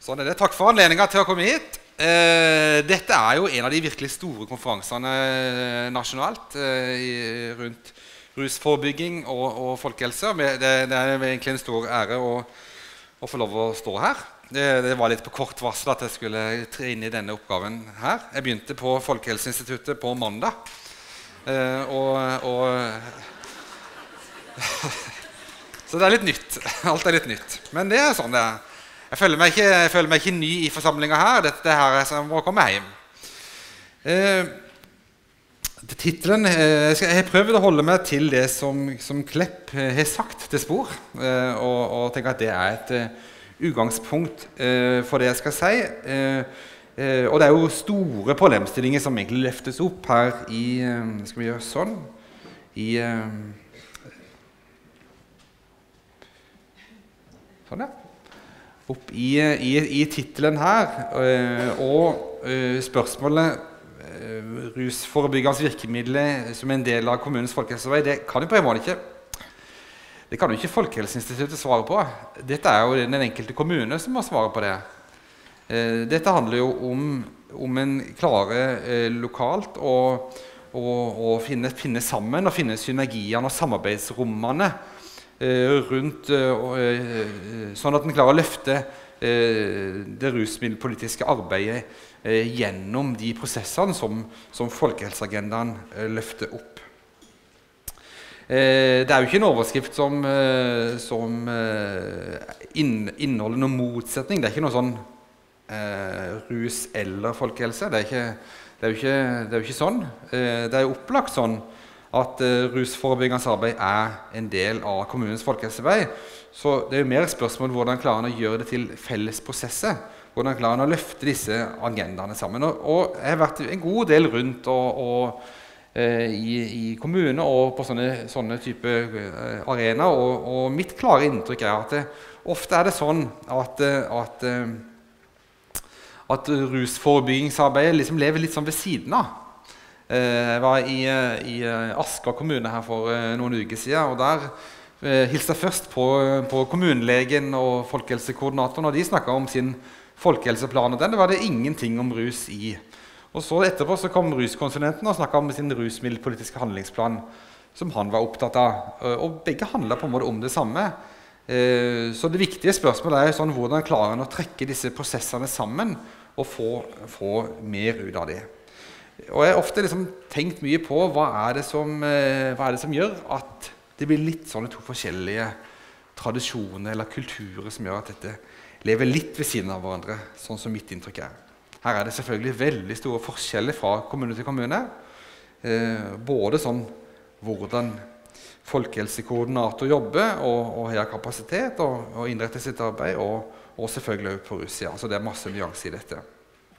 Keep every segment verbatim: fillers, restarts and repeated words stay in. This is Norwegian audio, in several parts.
Sånn er det. Takk for anledningen til å komme hit. Eh, dette er jo en av de virkelig store konferansene nasjonalt eh, rundt rusforebygging og, og folkehelse. Det, det er egentlig en stor ære å, å få lov å stå her. Det, det var litt på kort varsel at jeg skulle tre inn i denne oppgaven her. Jeg begynte på Folkehelseinstituttet på mandag. Eh, og, og så det er litt nytt. Alt er litt nytt. Men det er sånn det er. Jeg føler meg ikke, jeg føler meg ikke ny i forsamlingen her. Dette her er som å komme hjem. Eh, titelen, eh, jeg har prøvd å holde meg til det som, som Klepp har sagt til Spor, eh, og, og tenker at det er et uh, utgangspunkt eh, for det jeg skal si. Eh, eh, og det er jo store problemstillinger som egentlig løftes opp her i, eh, skal vi gjøre sånn, i, eh, sånn ja, opp i, i, i titelen her, øh, og øh, spørsmålet øh, rusforebyggende virkemidler som en del av kommunens folkehelsevei, det kan jo på en måte ikke, det kan jo ikke Folkehelseinstituttet svare på. Dette er jo den enkelte kommune som må svare på det. Eh, dette handler jo om, om en klare eh, lokalt og, og, og finne, finne sammen og finne synergiene og samarbeidsrommene rundt, sånn at den klarer å løfte det rusmiddelpolitiske arbeidet gjennom de prosessene som, som folkehelseagendaen løfter opp. Det er jo ikke en overskrift som, som inneholder noen motsetning. Det er ikke noe sånn rus eller folkehelse. Det er, ikke, det er jo ikke, det er jo ikke sånn. Det er jo opplagt sånn at uh, rusforebyggende arbeid er en del av kommunens folkehelsevei. Så det er jo mer spørsmål hvordan klarer man å gjøre det til felles prosesser. Hvordan klarer man å løfte disse agendaene sammen. Og, og jeg har vært en god del rundt og, og, uh, i, i kommunene og på sånne, sånne type uh, arenaer. Og, og mitt klare inntrykk er at det, ofte er det sånn at, uh, at, uh, at rusforebyggingsarbeidet liksom lever litt sånn ved siden av. Jeg var i, i Asker kommune her for noen uker siden, og der eh, hilste jeg først på, på kommunelegen og folkehelsekoordinatoren, og de snakket om sin folkehelseplan, og den var det ingenting om rus i. Og så etterpå så kom ruskonsulenten og snakket om sin rusmiddelpolitiske handlingsplan, som han var opptatt av, og begge handlet på en måte om det samme. Eh, så det viktige spørsmålet er sånn, hvordan klarer han å trekke disse prosessene sammen og få, få mer ut av det. Og jeg har ofte liksom tenkt mye på hva er, det som, eh, hva er det som gjør at det blir litt sånne to forskjellige tradisjoner eller kulturer som gjør at dette lever litt ved siden av hverandre, sånn som mitt inntrykk er. Her er det selvfølgelig veldig store forskjeller fra kommune til kommune, eh, både sånn hvordan folkehelsekoordinator jobber og, og har kapasitet og, og innretter sitt arbeid, og, og selvfølgelig også på russida, så det er masse nyanser i dette.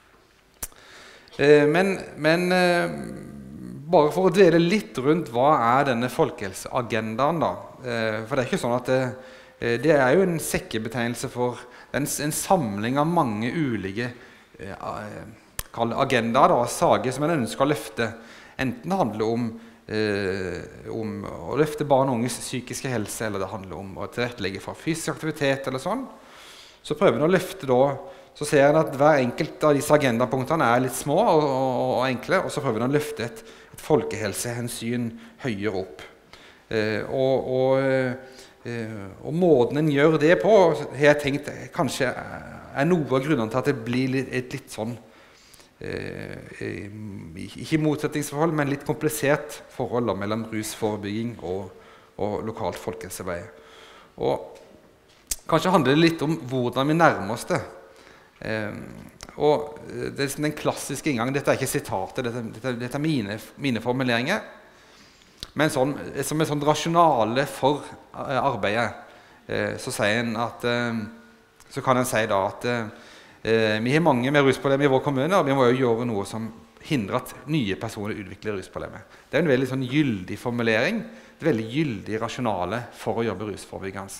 Men, men bare for å dvele litt rundt hva er denne folkehelseagendaen da, for det er ikke sånn at det, det er jo en sekkebetegnelse for en, en samling av mange ulike agendaer da, sager som en ønsker å løfte. Enten det handler om, eh, om å løfte barn og unges psykiske helse, eller det handler om å tilrettelegge for fysisk aktivitet eller sånn. Så prøver en å løfte da, så ser en at hver enkelt av disse agendapunktene er litt små og, og, og enkle, og så prøver en å løfte et, et folkehelsehensyn høyere opp. Eh, og, og, eh, og måten en gjør det på, har jeg tenkt, kanskje er noe av grunnen til at det blir litt, et litt sånn, eh, ikke motsetningsforhold, men litt komplisert forhold da, mellom rusforebygging og, og lokalt folkehelsearbeid. Og kanskje handler det litt om hvordan vi nærmer oss det. Um, og det er den klassiske inngangen, dette er ikke sitater, dette, dette, dette er mine, mine formuleringer, men sånn, som er sånn rasjonale for uh, arbeidet, uh, så sier en at uh, så kan en si da at uh, vi har mange med rusproblemer i vår kommune, og vi må jo gjøre noe som hindrer at nye personer utvikler rusproblemer. Det er en veldig sånn gyldig formulering, et veldig gyldig rasjonale for å jobbe rusforebyggende.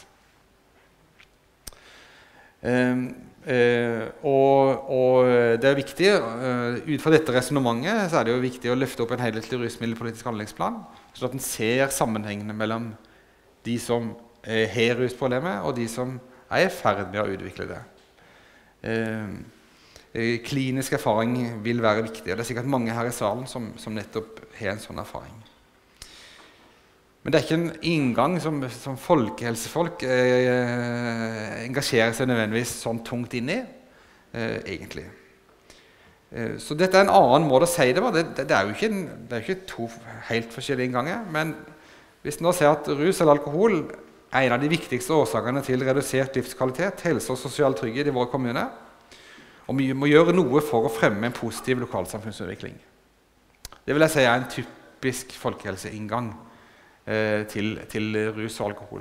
Um, Uh, og, og det er viktig, uh, ut fra dette resonemanget, så er det jo viktig å løfte opp en helhetlig rusmiddelpolitisk handlingsplan, så at en ser sammenhengene mellom de som uh, har rusproblemer, og de som er i ferd med å utvikle det. eh, klinisk erfaring vil være viktig. Og det er sikkert mange her i salen som, som nettopp har en sånn erfaring. Men det er ikke en inngang som, som folkehelsefolk eh, engasjerer seg nødvendigvis sånn tungt inn i, eh, egentlig. Eh, så dette er en annen måte å si det på. Det, det, det, er jo ikke en, det er jo ikke to helt forskjellige innganger, men hvis nå ser at rus eller alkohol er en av de viktigste årsakene til redusert livskvalitet, helse og sosial trygghet i våre kommuner, og vi må gjøre noe for å fremme en positiv lokalsamfunnsutvikling. Det vil jeg si er en typisk folkehelseinngang eh, til, til rus og alkohol.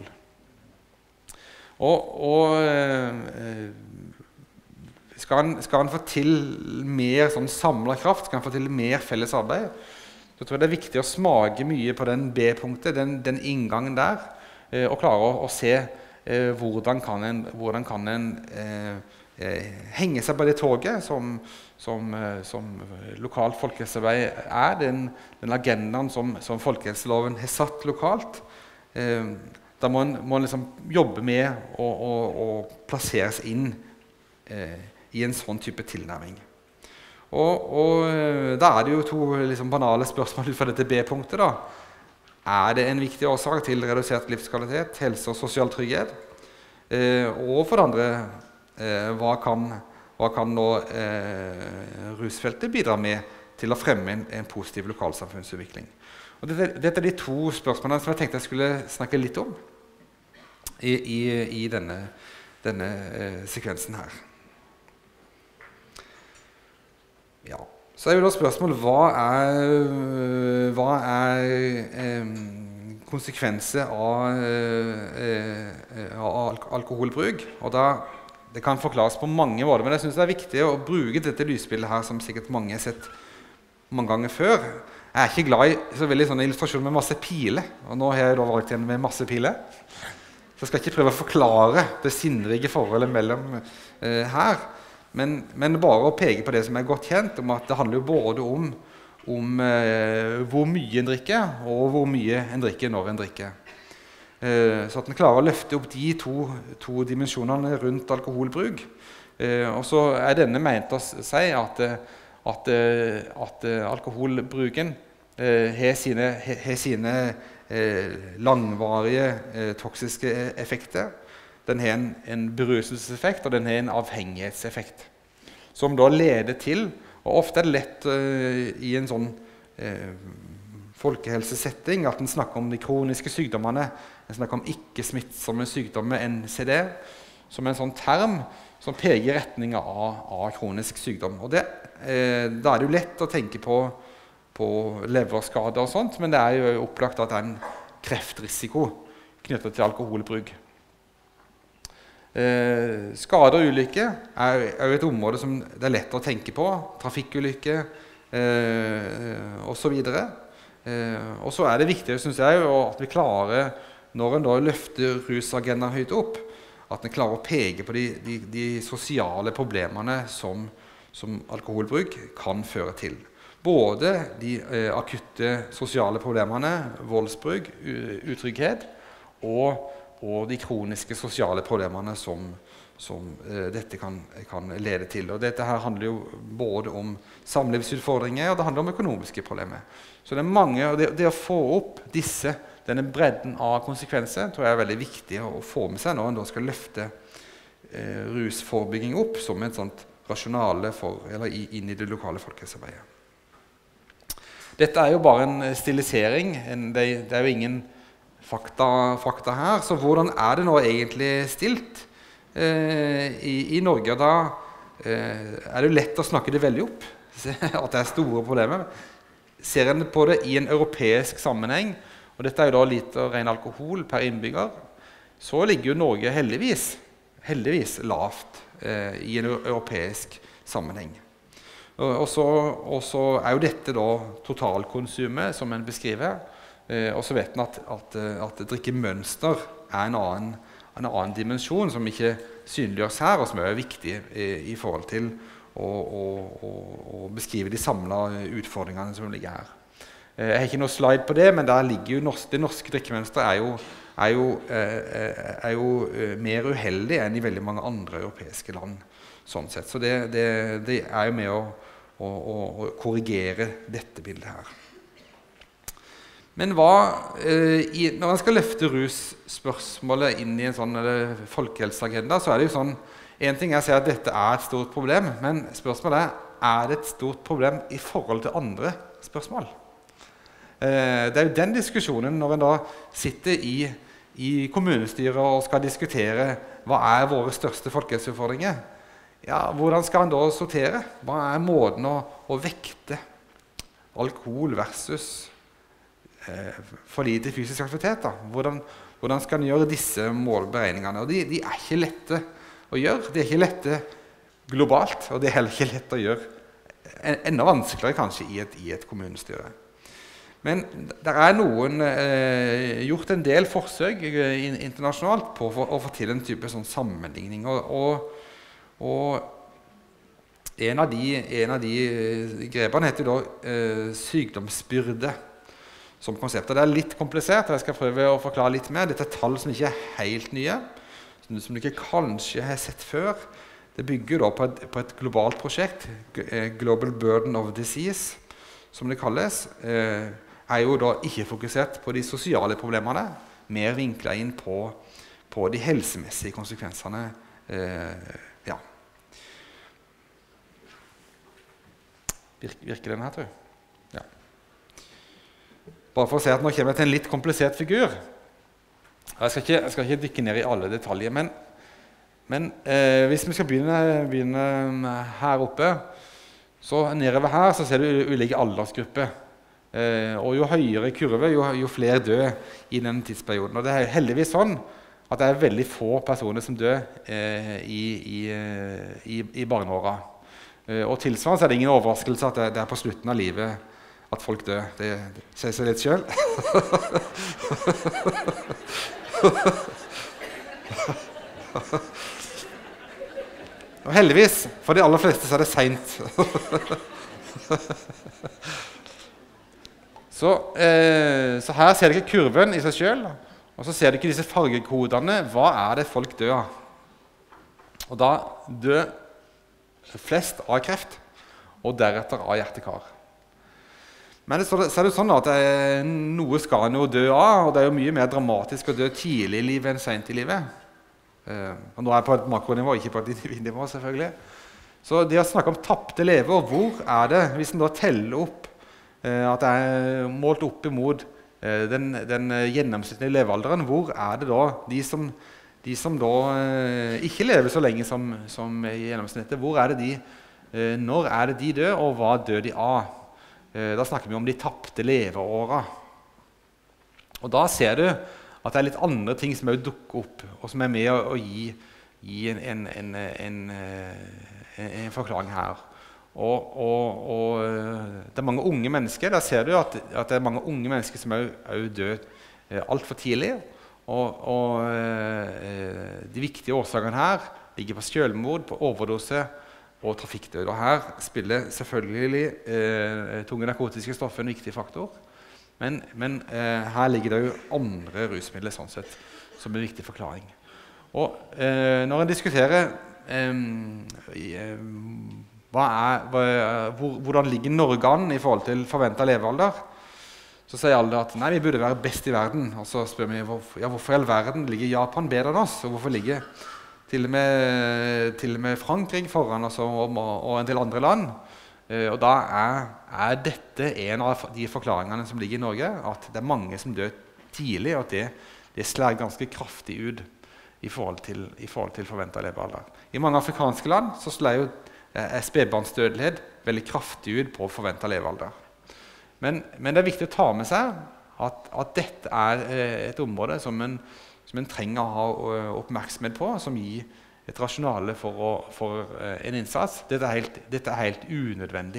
Og, og eh, skal, en, skal en få til mer sånn samlet kraft, skal en få til mer felles arbeid, så tror jeg det er viktig å smake mye på den B-punktet, den, den inngangen der, eh, og klare å, å se eh, hvordan kan en, hvordan kan en eh, eh, henge seg på det toget som, som, eh, som lokalt folkehelsearbeid er, den, den agendaen som, som folkehelseloven har satt lokalt. Eh, da må en, må en liksom jobbe med å, å, å plasseres inn eh, i en sånn type tilnærming. Og, og da er det jo to liksom, banale spørsmål ut fra dette B-punktet. da. Er det en viktig årsak til redusert livskvalitet, helse og sosial trygghet? Eh, og for det andre, eh, hva, kan, hva kan nå eh, rusfeltet bidra med til å fremme en, en positiv lokalsamfunnsutvikling? Og dette, dette er de to spørsmålene som jeg tenkte jeg skulle snakke litt om i, i, i denne, denne eh, sekvensen her. Ja. Så er jo da spørsmålet, hva er, hva er eh, konsekvenser av, eh, av alk alkoholbruk? Og da, det kan forklares på mange måter, men jeg synes det er viktig å bruke dette lysbildet her, som sikkert mange har sett mange ganger før. Jeg er ikke glad i så veldig sånne illustrasjoner med masse piler, og nå har jeg da valgt en med masse piler. Så jeg skal ikke prøve å forklare det sinnrige forholdet mellom eh, her. Men, men bare å peke på det som er godt kjent, om at det handler jo både om, om eh, hvor mye en drikker, og hvor mye en drikker når en drikker. Eh, så at en klarer å løfte opp de to, to dimensjonene rundt alkoholbruk. Eh, og så er denne ment å si at, at, at alkoholbruken eh, har sine, har sine eh, langvarige eh, toksiske effekter. Den har en, en beruselseseffekt, og den har en avhengighetseffekt, som da leder til, og ofte er det lett uh, i en sånn uh, folkehelsesetting, at en snakker om de kroniske sykdommene, en snakker om ikke-smittsomme sykdommer, N C D, som en sånn term som peker i retning av, av kronisk sykdom. Og det, uh, da er det jo lett å tenke på, på leverskader og sånt, men det er jo opplagt at det er en kreftrisiko knyttet til alkoholbruk. Eh, skader og ulykker er, er jo et område som det er lett å tenke på. Trafikkulykker eh, og så videre. Eh, og så er det viktig, synes jeg, at vi klarer, når en da løfter rusagendaen høyt opp, at en klarer å peke på de, de, de sosiale problemene som, som alkoholbruk kan føre til. Både de eh, akutte sosiale problemene, voldsbruk, utrygghet, og og de kroniske sosiale problemene som, som eh, dette kan, kan lede til. Og dette her handler jo både om samlivsutfordringer, og det handler om økonomiske problemer. Så det er mange, og det, det å få opp disse, denne bredden av konsekvenser, tror jeg er veldig viktig å få med seg når en da skal løfte eh, rusforebygging opp som et sånt rasjonale for, eller inn i det lokale folkehelsearbeidet. Dette er jo bare en stilisering, en, det, det er jo ingen Fakta, fakta her, så hvordan er det nå egentlig stilt eh, i, i Norge? Da eh, er det jo lett å snakke det veldig opp, at det er store problemer. Ser en på det i en europeisk sammenheng, og dette er jo da liter ren alkohol per innbygger, så ligger jo Norge heldigvis, heldigvis lavt eh, i en europeisk sammenheng. Og, og, så, og så er jo dette da totalkonsumet som en beskriver, Eh, og så vet en at, at, at drikkemønster er en annen, en annen dimensjon som ikke synliggjøres her, og som er viktig i, i forhold til å, å, å, å beskrive de samlede utfordringene som ligger her. Eh, jeg har ikke noe slide på det, men der ligger jo norsk, det norske drikkemønsteret er jo, er jo, eh, er jo eh, mer uheldig enn i veldig mange andre europeiske land. sånn sett. Så det, det, det er jo med å, å, å, å korrigere dette bildet her. Men hva, eh, i, når man skal løfte russpørsmålet inn i en sånn folkehelseagenda, så er det jo sånn, en ting er å si at dette er et stort problem, men spørsmålet er, er det et stort problem i forhold til andre spørsmål? Eh, det er jo den diskusjonen når en da sitter i, i kommunestyret og skal diskutere hva er våre største folkehelseutfordringer. Ja, hvordan skal en da sortere? Hva er måten å, å vekte alkohol versus eh, for lite fysisk aktivitet? Da? Hvordan, hvordan skal en gjøre disse målberegningene? Og de, de er ikke lette å gjøre. De er ikke lette globalt, og det er heller ikke lett å gjøre. Enda vanskeligere kanskje i et, i et kommunestyre. Men det er noen eh, gjort en del forsøk eh, internasjonalt på å, å få til en type sånn sammenligning. Og, og, og en av de, en av de grepene heter da eh, sykdomsbyrde som konsept. Og det er litt komplisert, og jeg skal prøve å forklare litt mer. Dette er tall som ikke er helt nye, som du ikke kanskje har sett før. Det bygger da på et, på et globalt prosjekt, Global Burden of Disease, som det kalles. Eh, er jo da ikke fokusert på de sosiale problemene, mer vinklet inn på, på de helsemessige konsekvensene. Eh, ja. Virker, virker den her, tror jeg? Ja. Bare for å si at nå kommer jeg til en litt komplisert figur. Jeg skal ikke, jeg skal ikke dykke ned i alle detaljer, men Men eh, hvis vi skal begynne, begynne her oppe, så nedover her så ser du ulike aldersgrupper. Eh, og jo høyere kurve, jo, jo flere dør i den tidsperioden. Og det er heldigvis sånn at det er veldig få personer som dør eh, i, i, i, i barneåra. Eh, og tilsvarende så er det ingen overraskelse at det, det er på slutten av livet at folk dør. Det, det sier seg litt selv. Og heldigvis, for de aller fleste så er det sent. så, eh, så her ser dere kurven i seg selv, og så ser dere disse fargekodene. Hva er det folk dør av? Og da dør flest av kreft, og deretter av hjertekar. Men så, så er det sånn at det er, noe skal en jo dø av, og det er jo mye mer dramatisk å dø tidlig i livet enn sent i livet. Uh, og nå er jeg på et makronivå, ikke på et individnivå selvfølgelig. Så det å snakke om tappte leveår, hvor er det, hvis en da teller opp uh, at det er målt opp imot uh, den, den gjennomsnittlige levealderen, hvor er det da de som, de som da uh, ikke lever så lenge som, som i gjennomsnittet, hvor er det de, uh, når er det de dør, og hva dør de av? Uh, da snakker vi om de tappte leveåra. Og da ser du at det er litt andre ting som også dukker opp, og som er med å, å gi, gi en, en, en, en, en, en forklaring her. Og, og, og det er mange unge mennesker. Der ser du at, at det er mange unge mennesker som også dør eh, alt for tidlig. Og, og eh, de viktige årsakene her ligger på selvmord, på overdose og trafikkdød. Og her spiller selvfølgelig eh, tunge narkotiske stoffer en viktig faktor. Men, men eh, her ligger det jo andre rusmidler sånn sett, som en viktig forklaring. Og eh, når en diskuterer eh, eh, hva er, hva, hvor, hvordan ligger Norge an i forhold til forventet levealder, så sier alle at nei, vi burde være best i verden. Og så spør vi hvorfor, ja, hvorfor i all verden ligger Japan bedre enn oss, og hvorfor ligger til og med, til og med Frankrike foran oss og, og en del andre land. Uh, og da er, er dette en av de forklaringene som ligger i Norge, at det er mange som dør tidlig, og at det, det slår ganske kraftig ut i forhold til, i forhold til forventet levealder. I mange afrikanske land så slår jo eh, spedbarnsdødelighet veldig kraftig ut på forventet levealder. Men, men det er viktig å ta med seg at, at dette er eh, et område som en, som en trenger å ha uh, oppmerksomhet på, som gir et rasjonale for, å, for uh, en innsats. Dette er helt, dette er helt unødvendig,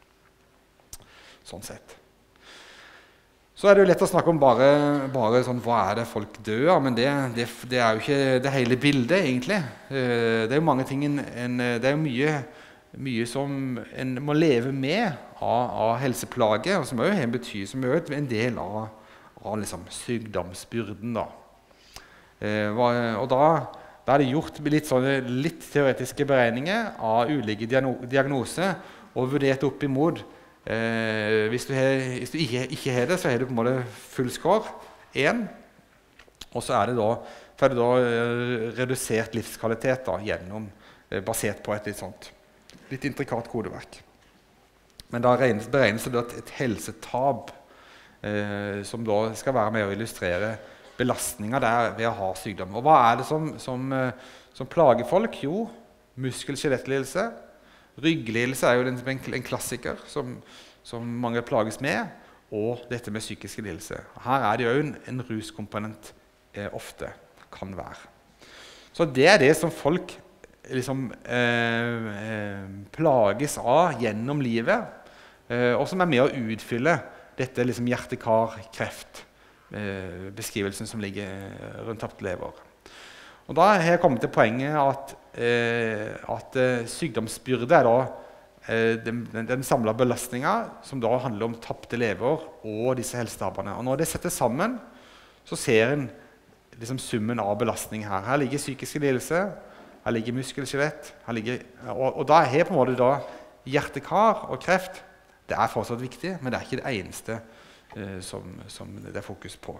sånn sett. Så er det jo lett å snakke om bare, bare sånn, hva er det folk dør av, men det, det, det er jo ikke det hele bildet, egentlig. Uh, det er jo mange ting, en, en, det er jo mye, mye som en må leve med av, av helseplager, og som også betyr, som er en del av, av liksom, sykdomsbyrden, da. Uh, og da da er det gjort litt, sånne, litt teoretiske beregninger av ulike diagnoser og vurdert opp imot. Eh, hvis, du he, hvis du ikke, ikke har det, så har du på en måte full score, én. Og så er det da, så er det da eh, redusert livskvalitet da, gjennom, eh, basert på et litt, sånt, litt intrikat kodeverk. Men da regnes, beregnes det et, et helsetap eh, som da skal være med å illustrere belastninger der ved å ha sykdom. Og hva er det som, som, eh, som plager folk? Jo, muskel-skjelettlidelse. Rygglidelse er jo en, en klassiker som, som mange plages med, og dette med psykiske lidelser. Her er det jo en, en ruskomponent eh, ofte kan være. Så det er det som folk liksom, eh, eh, plages av gjennom livet, eh, og som er med å utfylle dette liksom, hjerte-kar-kreft-beskrivelsen eh, som ligger rundt tapte lever. Og da har jeg kommet til poenget at, eh, at eh, sykdomsbyrde er da, eh, den, den, den samlede belastningen som da handler om tapte lever og disse helsetapene. Og når det settes sammen, så ser en liksom, summen av belastning her. Her ligger psykiske lidelser, her ligger muskelskjelett, her ligger, og, og da er på en måte da hjertekar og kreft, det er fortsatt viktig, men det er ikke det eneste eh, som, som det er fokus på.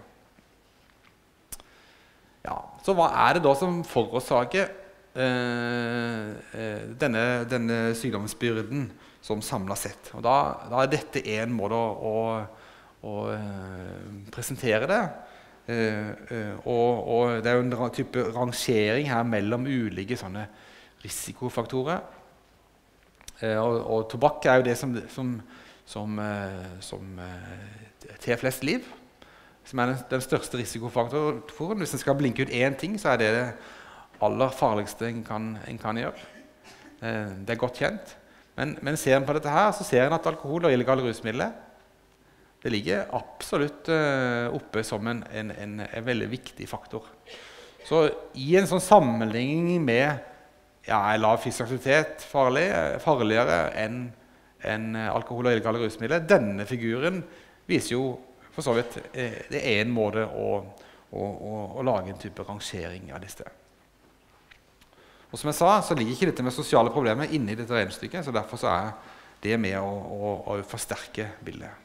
Ja, så hva er det da som forårsaker eh, eh, denne, denne sykdomsbyrden som samlet sett? Og da, da er dette en måte å, å, å eh, presentere det. Uh, uh, og, og det er jo en type rangering her mellom ulike sånne risikofaktorer. Uh, og, og tobakk er jo det som, som, som, uh, som uh, tar flest liv, som er den, den største risikofaktoren. Hvis en skal blinke ut én ting, så er det det aller farligste en kan, en kan gjøre. Uh, det er godt kjent. Men, men ser en på dette her, så ser en at alkohol og illegale rusmidler det ligger absolutt uh, oppe som en, en, en, en veldig viktig faktor. Så i en sånn sammenligning med ja, lav fysisk aktivitet farlig, farligere enn en alkohol og illegale rusmidler, denne figuren viser jo for så vidt eh, det er en måte å, å, å, å lage en type rangering av disse. Og som jeg sa, så ligger ikke dette med sosiale problemer inne i dette regnestykket, så derfor så er det med å, å, å forsterke bildet.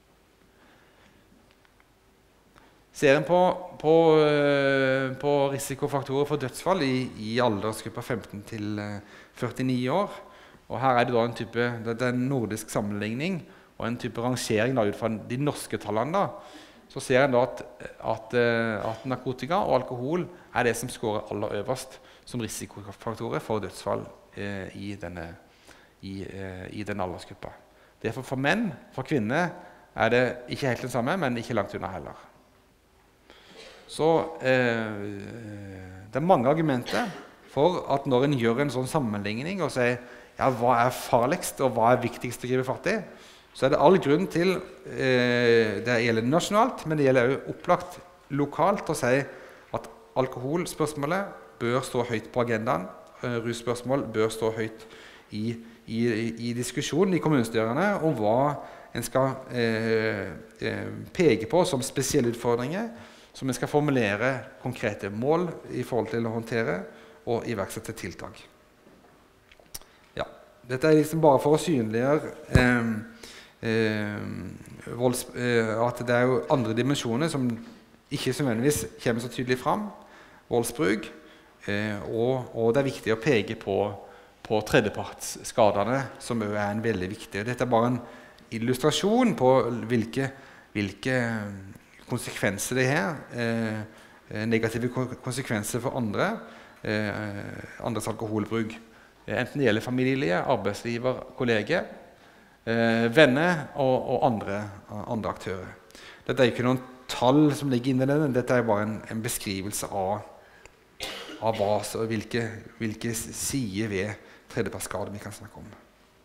Ser en på, på, på risikofaktorer for dødsfall i, i aldersgruppa femten til førtini år, og her er det da en type det er en nordisk sammenligning og en type rangering da, ut fra de norske tallene, da, så ser en da at, at, at narkotika og alkohol er det som scorer aller øverst som risikofaktorer for dødsfall eh, i, denne, i, eh, i den aldersgruppa. Derfor for menn, for kvinner, er det ikke helt det samme, men ikke langt unna heller. Så eh, det er mange argumenter for at når en gjør en sånn sammenligning og sier ja, hva er farligst og hva er viktigst å gripe fatt i, så er det all grunn til, eh, det gjelder nasjonalt, men det gjelder også opplagt lokalt å si at alkoholspørsmålet bør stå høyt på agendaen, eh, russpørsmål bør stå høyt i, i, i diskusjonen i kommunestyrene om hva en skal eh, eh, peke på som spesielle utfordringer, som vi skal formulere konkrete mål i forhold til å håndtere og iverksette tiltak. Ja, dette er liksom bare for å synliggjøre eh, eh, volds, eh, at det er jo andre dimensjoner som ikke nødvendigvis kommer så tydelig fram. Voldsbruk, eh, og, og det er viktig å peke på, på tredjepartsskadene, som er en veldig viktig. Dette er bare en illustrasjon på hvilke, hvilke konsekvenser det har, eh, negative konsekvenser for andre, eh, andres alkoholbruk. Enten det gjelder familie, arbeidsgiver, kolleger, eh, venner og, og andre, andre aktører. Dette er ikke noen tall som ligger inne i det, dette er bare en, en beskrivelse av, av hva, så, hvilke, hvilke sider ved tredjepartsskade vi kan snakke om.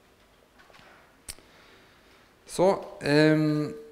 Så, eh,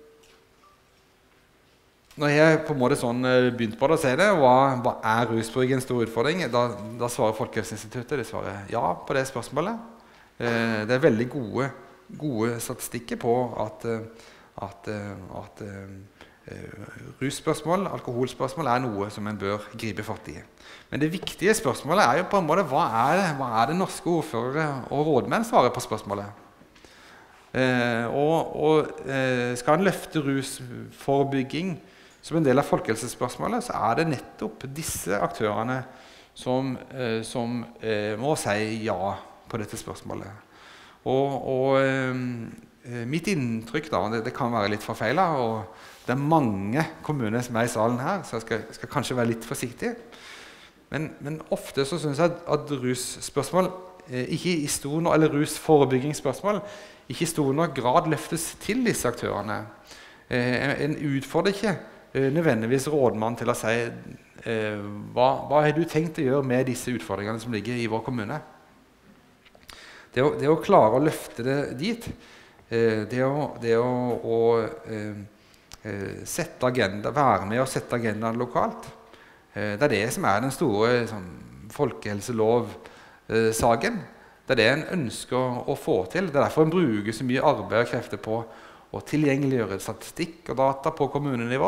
når jeg på en måte sånn begynte på det å si det, hva, hva er rusbruk en stor utfordring? Da, da svarer Folkehelseinstituttet, de svarer ja på det spørsmålet. Eh, det er veldig gode, gode statistikker på at, at, at russpørsmål, alkoholspørsmål er noe som en bør gripe fatt i. Men det viktige spørsmålet er jo på en måte hva er det, hva er det norske ordførere og rådmenn svarer på spørsmålet? Eh, og, og eh, skal en løfte rusforebygging som en del av folkehelsespørsmålet, så er det nettopp disse aktørene som, eh, som eh, må si ja på dette spørsmålet. Og, og eh, mitt inntrykk da, det, det kan være litt forfeilet, og det er mange kommuner som er i salen her, så jeg skal, skal kanskje være litt forsiktig. Men, men ofte så synes jeg at, at russpørsmål, eh, ikke i stor nok, eller rusforebyggingsspørsmål, ikke i stor nok grad løftes til disse aktørene. Eh, en utfordrer ikke eh, nødvendigvis rådmann til å si eh, hva, hva har du tenkt å gjøre med disse utfordringene som ligger i vår kommune? Det å, det å klare å løfte det dit, eh, det å, det å, å eh, sette agenda, være med og sette agendaen lokalt. Det er det som er den store sånn, folkehelselov-saken. Det er det en ønsker å, å få til. Det er derfor en bruker så mye arbeid og krefter på å tilgjengeliggjøre statistikk og data på kommunenivå.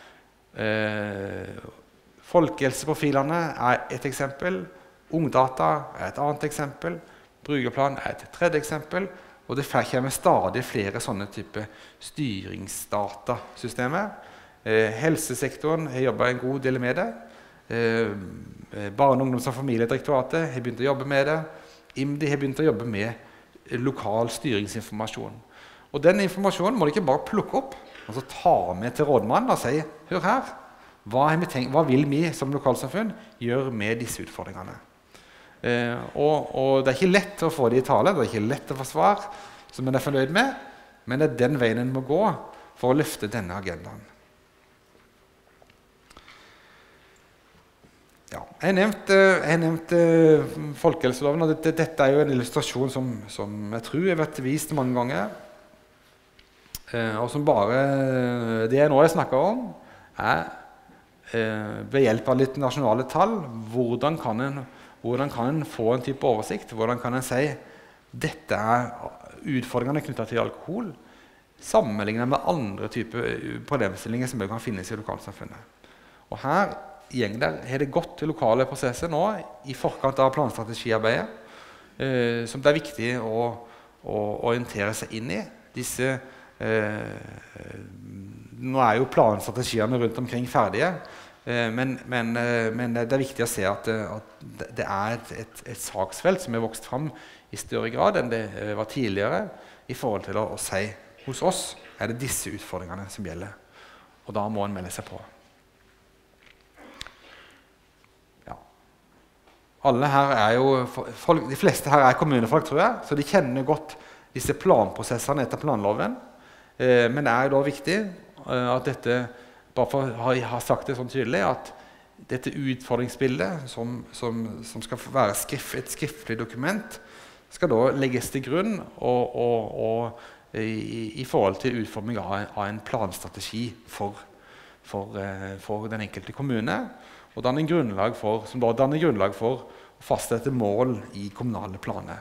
Eh, folkehelseprofilene er et eksempel. Ungdata er et annet eksempel. Brukerplan er et tredje eksempel. Og det kommer stadig flere sånne type styringsdatasystemer. Eh, helsesektoren har jobbet en god del med det. Eh, Barne-, ungdoms- og familiedirektoratet har begynt å jobbe med det. IMDi har begynt å jobbe med lokal styringsinformasjon. Og den informasjonen må de ikke bare plukke opp, altså ta med til rådmannen og si, hør her, hva, har vi tenkt, hva vil vi som lokalsamfunn gjøre med disse utfordringene? Eh, og, og det er ikke lett å få det i tale, det er ikke lett å få svar som en er fornøyd med, men det er den veien en må gå for å løfte denne agendaen. Ja, jeg nevnte, jeg nevnte folkehelseloven, og dette, dette er jo en illustrasjon som, som jeg tror jeg har vært vist mange ganger, eh, og som bare, det jeg nå har snakket om, er eh, ved hjelp av litt nasjonale tall, hvordan kan en Hvordan kan en få en type oversikt? Hvordan kan en si dette er utfordringene knyttet til alkohol, sammenlignet med andre typer problemstillinger som kan finnes i lokalsamfunnet? Og her har det gått til lokale prosesser nå i forkant av planstrategiarbeidet, eh, som det er viktig å, å orientere seg inn i. Disse, eh, nå er jo planstrategiene rundt omkring ferdige, Men, men, men det er viktig å se at, at det er et, et, et saksfelt som er vokst fram i større grad enn det var tidligere, i forhold til å, å si hos oss er det disse utfordringene som gjelder. Og da må en melde seg på. Ja. Alle her er jo, folk, de fleste her er kommunefolk, tror jeg, så de kjenner godt disse planprosessene etter planloven. Eh, men det er jo da viktig eh, at dette bare for å ha sagt det sånn tydelig, at dette utfordringsbildet, som, som, som skal være skrift, et skriftlig dokument, skal da legges til grunn og, og, og i, i forhold til utforming av, av en planstrategi for, for, for den enkelte kommune, og danne grunnlag for, som da danner grunnlag for å fastsette mål i kommunale planer.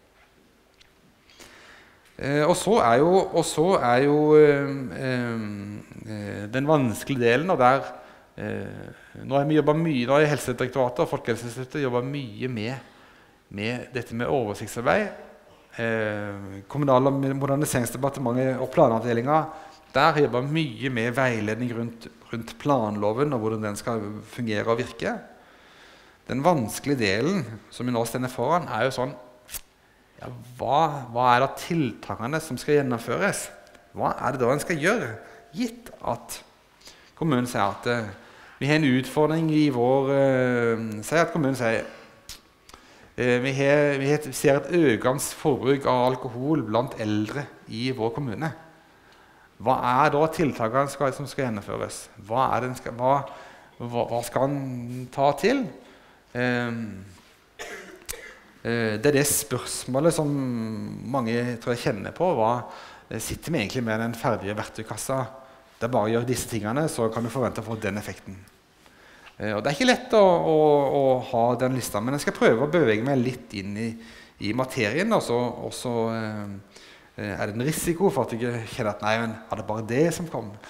Eh, og så er jo, og så er jo eh, eh, den vanskelige delen, og der eh, nå har vi jobbet mye, nå har Helsedirektoratet og Folkehelseinstituttet jobbet mye med, med dette med oversiktsarbeid. Eh, Kommunal- og moderniseringsdepartementet og planavdelingen der har jobbet mye med veiledning rundt, rundt planloven og hvordan den skal fungere og virke. Den vanskelige delen som vi nå stender foran er jo sånn, ja, hva, hva er det tiltakene som skal gjennomføres? Hva er det da en skal gjøre? Gitt at kommunen sier at uh, vi har en utfordring i vår uh, sier at kommunen sier uh, vi, har, vi har, ser et økende forbruk av alkohol blant eldre i vår kommune. Hva er da tiltakene skal, som skal gjennomføres? Hva, er det skal, hva, hva, hva skal en ta til? Um, Det er det spørsmålet som mange tror jeg kjenner på. Hva, sitter vi egentlig med den ferdige verktøykassa? Det er bare å gjøre disse tingene, så kan du forvente å få den effekten. Og det er ikke lett å, å, å ha den lista, men jeg skal prøve å bevege meg litt inn i, i materien. Og så, og så eh, er det en risiko for at jeg ikke kjenner at nei, men er det bare det som kom? Det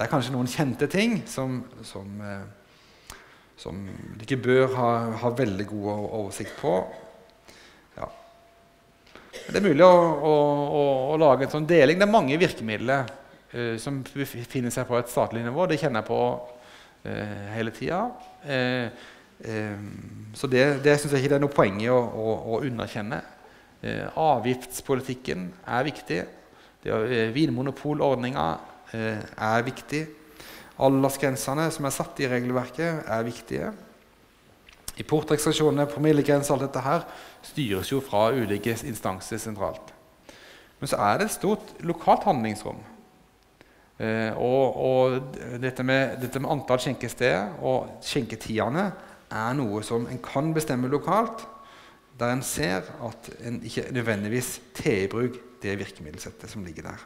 det er kanskje noen kjente ting som, som, eh, som de ikke bør ha, ha veldig god oversikt på. Ja. Det er mulig å, å, å, å lage en sånn deling. Det er mange virkemidler eh, som befinner seg på et statlig nivå. Det kjenner jeg på eh, hele tiden. Eh, eh, så det, det synes jeg ikke det er noe poeng i å, å, å underkjenne. Eh, avgiftspolitikken er viktig. Det er, eh, vinmonopolordninger eh, er viktig. Aldersgrensene som er satt i regelverket er viktige. Importrestriksjonene, promillegrenser, alt dette her styres jo fra ulike instanser sentralt. Men så er det et stort lokalt handlingsrom. Eh, og og dette, med, dette med antall skjenkesteder og skjenketidene er noe som en kan bestemme lokalt, der en ser at en ikke nødvendigvis tar i bruk det virkemiddelsettet som ligger der.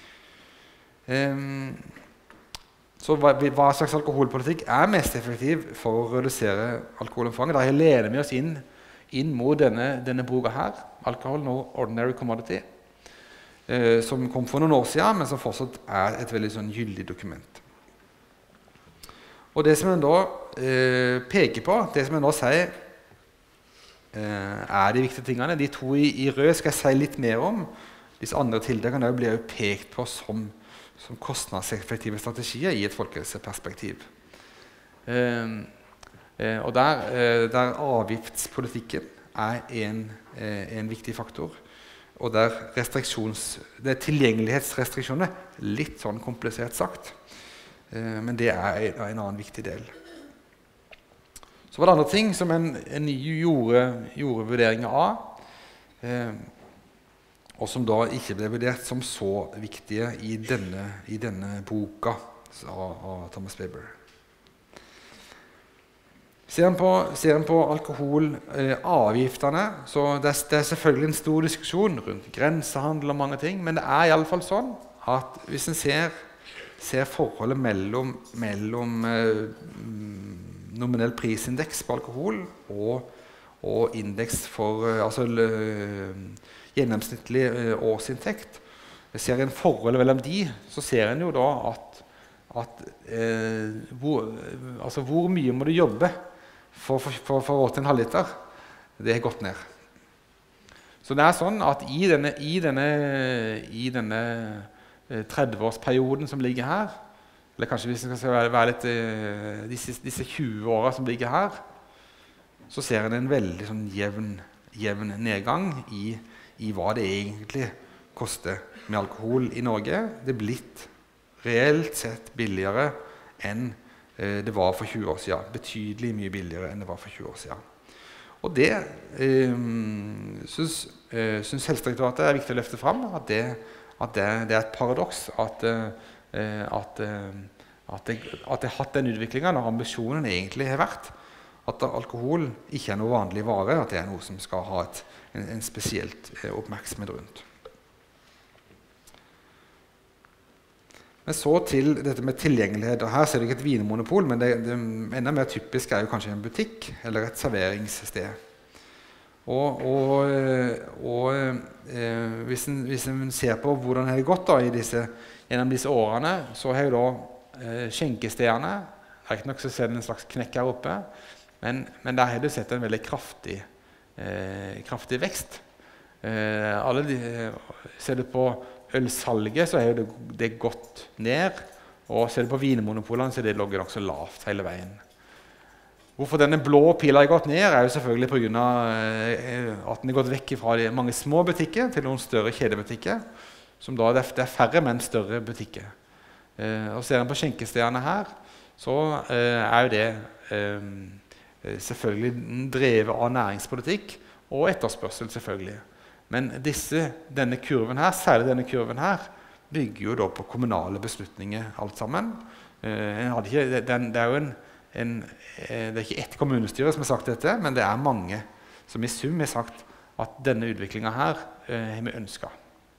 Um, så hva, hva slags alkoholpolitikk er mest effektiv for å redusere alkoholomfanget? Da lener vi oss inn, inn mot denne, denne boka her, Alcohol No Ordinary Commodity, uh, som kom for noen år siden, men som fortsatt er et veldig sånn gyldig dokument. Og det som en da uh, peker på, det som en da sier, Uh, er de viktige tingene. De to i, i rød skal jeg si litt mer om. Disse andre tiltakene blir jo pekt på som, som kostnadseffektive strategier i et folkehelseperspektiv. Uh, uh, og der, uh, der avgiftspolitikken er en, uh, en viktig faktor. Og der restriksjons, det er tilgjengelighetsrestriksjoner, litt sånn komplisert sagt, uh, men det er en, en annen viktig del. Så var det andre ting som en, en gjorde, gjorde vurderinger av, eh, og som da ikke ble vurdert som så viktige i denne, i denne boka av, av Thomas Weber. Ser en på, ser en på alkoholavgiftene, eh, så det er, det er selvfølgelig en stor diskusjon rundt grensehandel og mange ting, men det er i alle fall sånn at hvis en ser, ser forholdet mellom, mellom eh, nominell prisindeks på alkohol og, og indeks for uh, altså, uh, gjennomsnittlig uh, årsinntekt. Ser en forhold mellom de, så ser en jo da at, at uh, hvor, uh, altså, hvor mye må du jobbe for, for, for, for åtte komma fem liter? Det har gått ned. Så det er sånn at i denne, i denne, i denne uh, tretti-årsperioden som ligger her, eller kanskje hvis en skal være, være litt uh, disse, disse tjue årene som ligger her, så ser en en veldig sånn jevn, jevn nedgang i, i hva det egentlig koster med alkohol i Norge. Det er blitt reelt sett billigere enn uh, det var for tjue år siden. Betydelig mye billigere enn det var for tjue år siden. Og det um, syns, uh, syns Helsedirektoratet er viktig å løfte fram, at det, at det, det er et paradoks at uh, At, at, det, at det har hatt den utviklingen når ambisjonen egentlig har vært at alkohol ikke er noe vanlig vare, at det er noe som skal ha et, en, en spesielt oppmerksomhet rundt. Men så til dette med tilgjengelighet. Og her ser du ikke et vinmonopol, men det, det enda mer typisk er jo kanskje en butikk eller et serveringssted. Og, og, og eh, hvis, en, hvis en ser på hvordan det har gått da, i disse gjennom disse årene, så har jo da eh, skjenkestedene, ikke nok så ser det en slags knekk her oppe, men, men der har du sett en veldig kraftig, eh, kraftig vekst. Eh, alle de, ser du på ølsalget, så har det, det gått ned, og ser du på vinmonopolene, så er det ligget nok så lavt hele veien. Hvorfor denne blå pila har gått ned, er jo selvfølgelig på grunn av eh, at den har gått vekk fra de mange små butikker til noen større kjedebutikker, som da det er færre, men større butikker. Eh, og ser en på skjenkestedene her, så eh, er jo det eh, selvfølgelig drevet av næringspolitikk og etterspørsel selvfølgelig. Men disse, denne kurven her, særlig denne kurven her, bygger jo da på kommunale beslutninger alt sammen. Eh, en hadde ikke, den, det er jo en, en eh, det er ikke ett kommunestyre som har sagt dette, men det er mange som i sum har sagt at denne utviklingen her eh, har vi ønsket.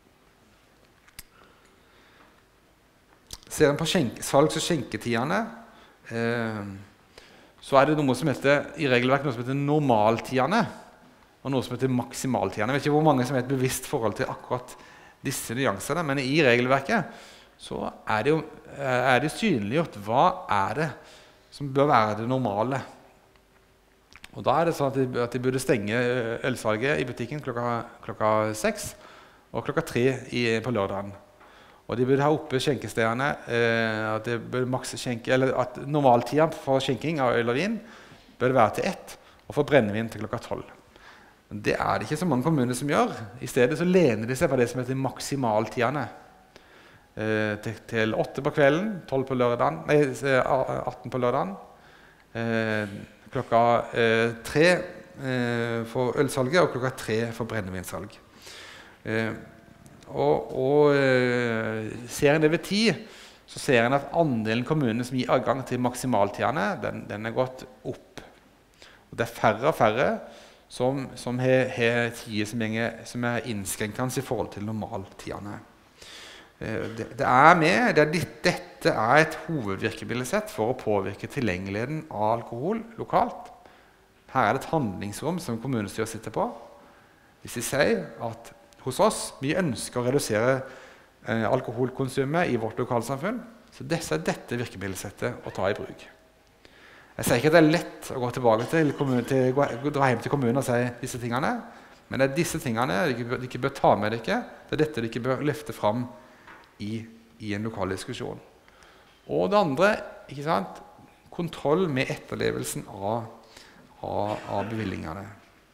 Ser en på skjenk, salgs- og skjenketidene, eh, så er det noe som heter, i regelverket noe som heter normaltidene, og noe som heter maksimaltidene. Jeg vet ikke hvor mange som har et bevisst forhold til akkurat disse nyansene, men i regelverket så er det jo er det synliggjort hva er det som bør være det normale. Og da er det sånn at de, at de burde stenge ølsalget i butikken klokka, klokka seks og klokka tre i, på lørdagen. Og de burde ha oppe skjenkestedene, eh, at det bør maks skjenke, eller at normaltiden for skjenking av øl og vin bør være til ett, og for brennevin til klokka tolv. Men det er det ikke så mange kommuner som gjør. I stedet så lener de seg på det som heter maksimaltidene. Eh, til, til åtte på kvelden, tolv på lørdagen, nei, atten på lørdagen, eh, klokka eh, tre eh, for ølsalget og klokka tre for brennevinsalg. Eh, og, og eh, ser en det ved tid, så ser en at andelen kommuner som gir adgang til maksimaltidene, den, den er gått opp. Og det er færre og færre som, som har, har tider som, som er innskrenkende i forhold til normaltidene. Det, det er med, det er, dette er et hovedvirkemiddelsett for å påvirke tilgjengeligheten av alkohol lokalt. Her er det et handlingsrom som kommunestyret sitter på. Hvis de sier at hos oss, vi ønsker å redusere eh, alkoholkonsumet i vårt lokalsamfunn, så dette er dette virkemiddelsettet å ta i bruk. Jeg sier ikke at det er lett å gå tilbake til, kommunen, til gå, dra hjem til kommunen og si disse tingene, men det er disse tingene de ikke, de ikke bør ta med dere, det er dette de ikke bør løfte fram I, i en lokal diskusjon. Og det andre, ikke sant? Kontroll med etterlevelsen av, av, av bevilgningene.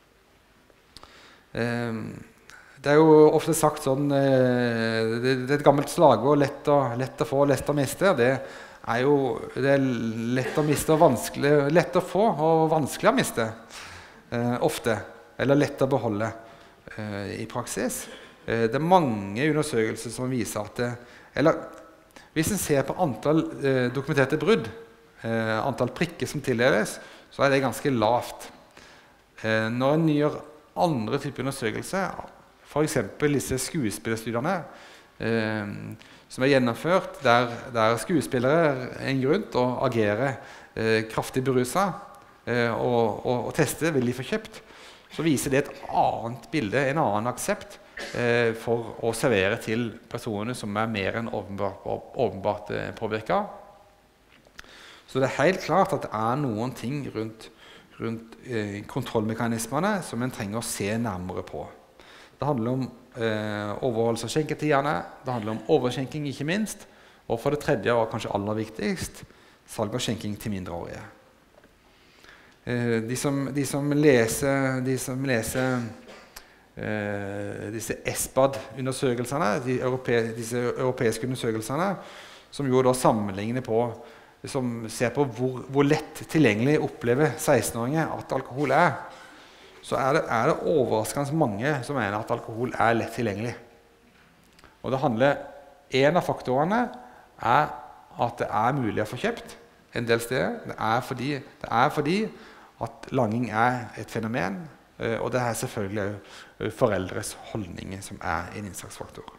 Um, det er jo ofte sagt sånn, uh, det, det er et gammelt slagord, lett, lett å få, lett å miste. Det er jo det er lett å miste og vanskelig, lett å få og vanskelig å miste, uh, ofte. Eller lett å beholde uh, i praksis. Det er mange undersøkelser som viser at det, eller hvis en ser på antall eh, dokumenterte brudd, eh, antall prikker som tildeles, så er det ganske lavt. Eh, når en gjør andre typer undersøkelser, for eksempel disse skuespillerstudiene, eh, som er gjennomført, der, der skuespillere en rundt og agerer eh, kraftig beruset, eh, og, og, og tester vil de få kjøpt, så viser det et annet bilde, en annen aksept, Eh, for å servere til personer som er mer enn åpenbart, åpenbart eh, påvirket. Så det er helt klart at det er noen ting rundt, rundt eh, kontrollmekanismene som en trenger å se nærmere på. Det handler om eh, overholdelse av skjenketidene, det handler om overskjenking ikke minst, og for det tredje, og kanskje aller viktigst, salg og skjenking til mindreårige. Eh, de, som, de som leser, de som leser Uh, disse ESPAD-undersøkelsene, de europe, disse europeiske undersøkelsene, som jo da sammenligner på, som ser på hvor, hvor lett tilgjengelig opplever seksten-åringer at alkohol er, så er det, er det overraskende mange som mener at alkohol er lett tilgjengelig. Og det handler, en av faktorene er at det er mulig å få kjøpt en del steder. Det er fordi, det er fordi at langing er et fenomen, og det er selvfølgelig foreldres holdninger som er en innsatsfaktor.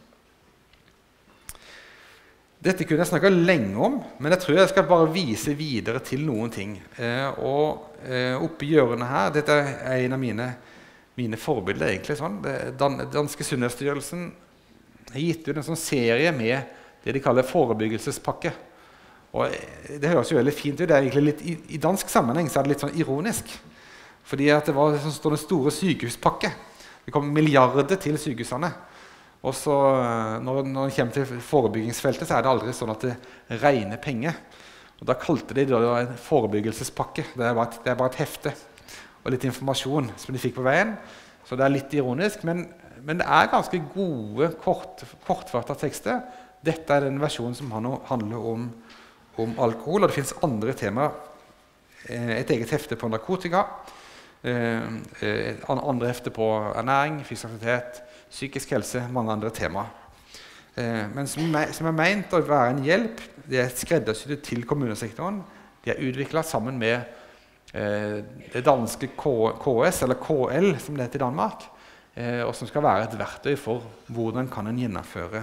Dette kunne jeg snakket lenge om, men jeg tror jeg skal bare vise videre til noen ting. Eh, og eh, oppe i hjørnet her, dette er en av mine, mine forbilder egentlig. Sånn. Dan, danske Sundhedsstyrelsen har gitt ut en sånn serie med det de kaller forebyggelsespakke. Og det høres jo veldig fint ut. Det er egentlig litt, i, i dansk sammenheng så er det litt sånn ironisk. Fordi at det var sånn stående store sykehuspakke. Det kom milliarder til sykehusene. Og så når, når det kommer til forebyggingsfeltet, så er det aldri sånn at det regner penger. Og da kalte de det en forebyggelsespakke. Det er, bare et, det er bare et hefte og litt informasjon som de fikk på veien. Så det er litt ironisk, men, men det er ganske gode, kort, kortfatta tekster. Dette er den versjonen som handler om, om alkohol, og det finnes andre temaer. Et eget hefte på narkotika, et andre hefte på ernæring, fysisk aktivitet, psykisk helse, mange andre temaer. Men som er, som er ment å være en hjelp, det er skreddersydd til kommunesektoren. De er utviklet sammen med eh, det danske K KS, eller K L, som det heter i Danmark, eh, og som skal være et verktøy for hvordan kan en gjennomføre,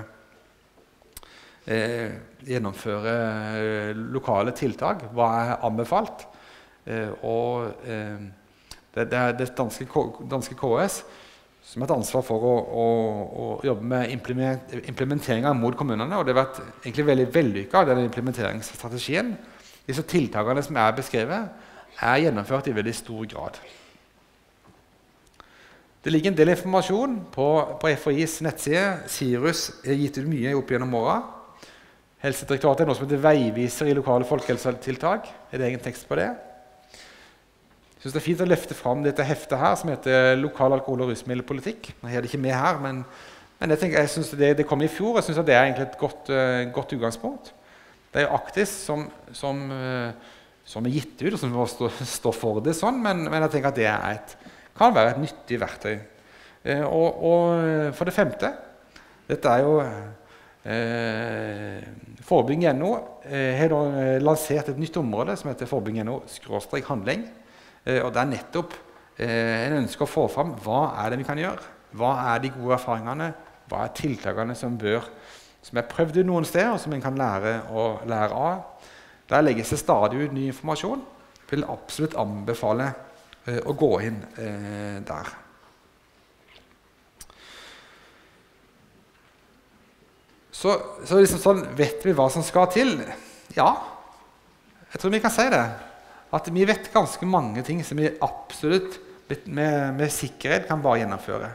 eh, gjennomføre eh, lokale tiltak, hva er anbefalt, eh, og eh, det, det er det danske, danske K S som har et ansvar for å, å, å jobbe med implementeringa mot kommunene. Og det har vært egentlig veldig vellykka, denne implementeringsstrategien. Disse tiltakene som er beskrevet, er gjennomført i veldig stor grad. Det ligger en del informasjon på, på F H I's nettside. Sirus har gitt ut mye opp gjennom åra. Helsedirektoratet er noe som heter veiviser i lokale folkehelsetiltak. Er det egen tekst på det? Jeg synes det er fint å løfte fram dette heftet her, som heter Lokal alkohol- og rusmiddelpolitikk. Nå er det ikke med her, men, men jeg, tenker, jeg synes det, det kom i fjor, og jeg synes det er egentlig et godt, uh, godt utgangspunkt. Det er jo Actis som, som, uh, som er gitt ut, og som står stå for det sånn, men, men jeg tenker at det er et, kan være et nyttig verktøy. Uh, og, og for det femte, dette er jo uh, Forebygging punkt no uh, har lansert et nytt område som heter Forebygging punkt no skråstrek handling. Og det er nettopp eh, en ønsker å få fram hva er det vi kan gjøre, hva er de gode erfaringene, hva er tiltakene som, bør, som er prøvd ut noen steder, og som en kan lære, og lære av. Der legges det stadig ut ny informasjon. Jeg vil absolutt anbefale eh, å gå inn eh, der. Så, så liksom sånn, vet vi hva som skal til? Ja, jeg tror vi kan si det. At vi vet ganske mange ting som vi absolutt med, med sikkerhet kan bare gjennomføre.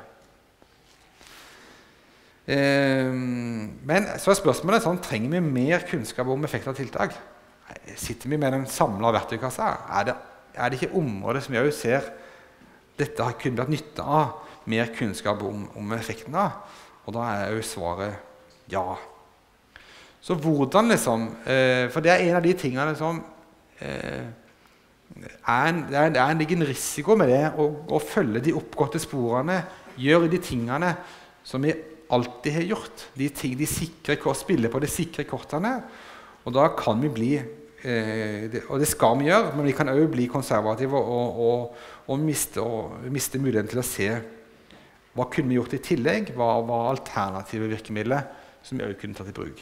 Eh, men så er spørsmålet sånn, trenger vi mer kunnskap om effekt av tiltak? Sitter vi med den samlede verktøykassa? Er det, er det ikke områder som vi også ser dette har kun vært nytte av mer kunnskap om, om effekten av? Og da er jo svaret ja. Så hvordan liksom, eh, for det er en av de tingene som eh, Er en, det, er, det er en liggen risiko med det å, å følge de oppgåtte sporene, gjøre de tingene som vi alltid har gjort, de ting, de sikre, spille på de sikre kortene, og da kan vi bli, eh, det, og det skal vi gjøre, men vi kan også bli konservative og, og, og, miste, og miste muligheten til å se hva kunne vi gjort i tillegg, hva var alternative virkemidler som vi også kunne tatt i bruk.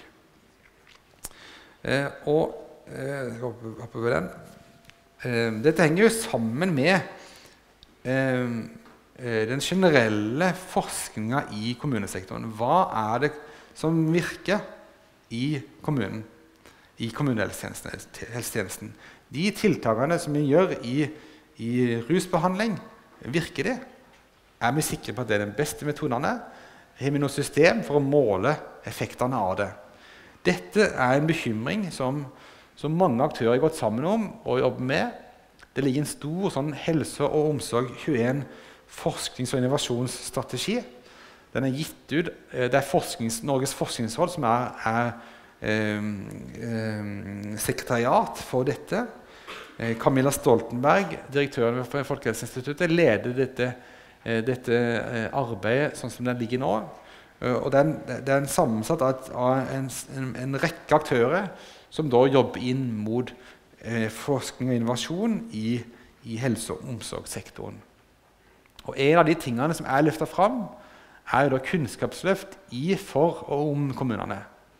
Eh, og, eh, jeg håper, håper på den. Uh, dette henger jo sammen med uh, uh, den generelle forskninga i kommunesektoren. Hva er det som virker i kommunen, i kommunehelsetjenesten? De tiltakene som vi gjør i, i rusbehandling, virker det? Er vi sikre på at det er den beste metodene? Har vi noe system for å måle effektene av det? Dette er en bekymring som som mange aktører har gått sammen om og jobber med. Det ligger en stor sånn, helse- og omsorg tjueen forsknings- og innovasjonsstrategi. Den er gitt ut. Det er forsknings, Norges forskningsråd som er, er eh, eh, sekretariat for dette. Eh, Camilla Stoltenberg, direktøren for Folkehelseinstituttet, leder dette, eh, dette eh, arbeidet sånn som den ligger nå. Eh, og den, det er en sammensatt av, av en, en, en rekke aktører som da jobber inn mot eh, forskning og innovasjon i, i helse- og omsorgssektoren. Og en av de tingene som er løftet fram, er jo da kunnskapsløft i, for og om kommunene.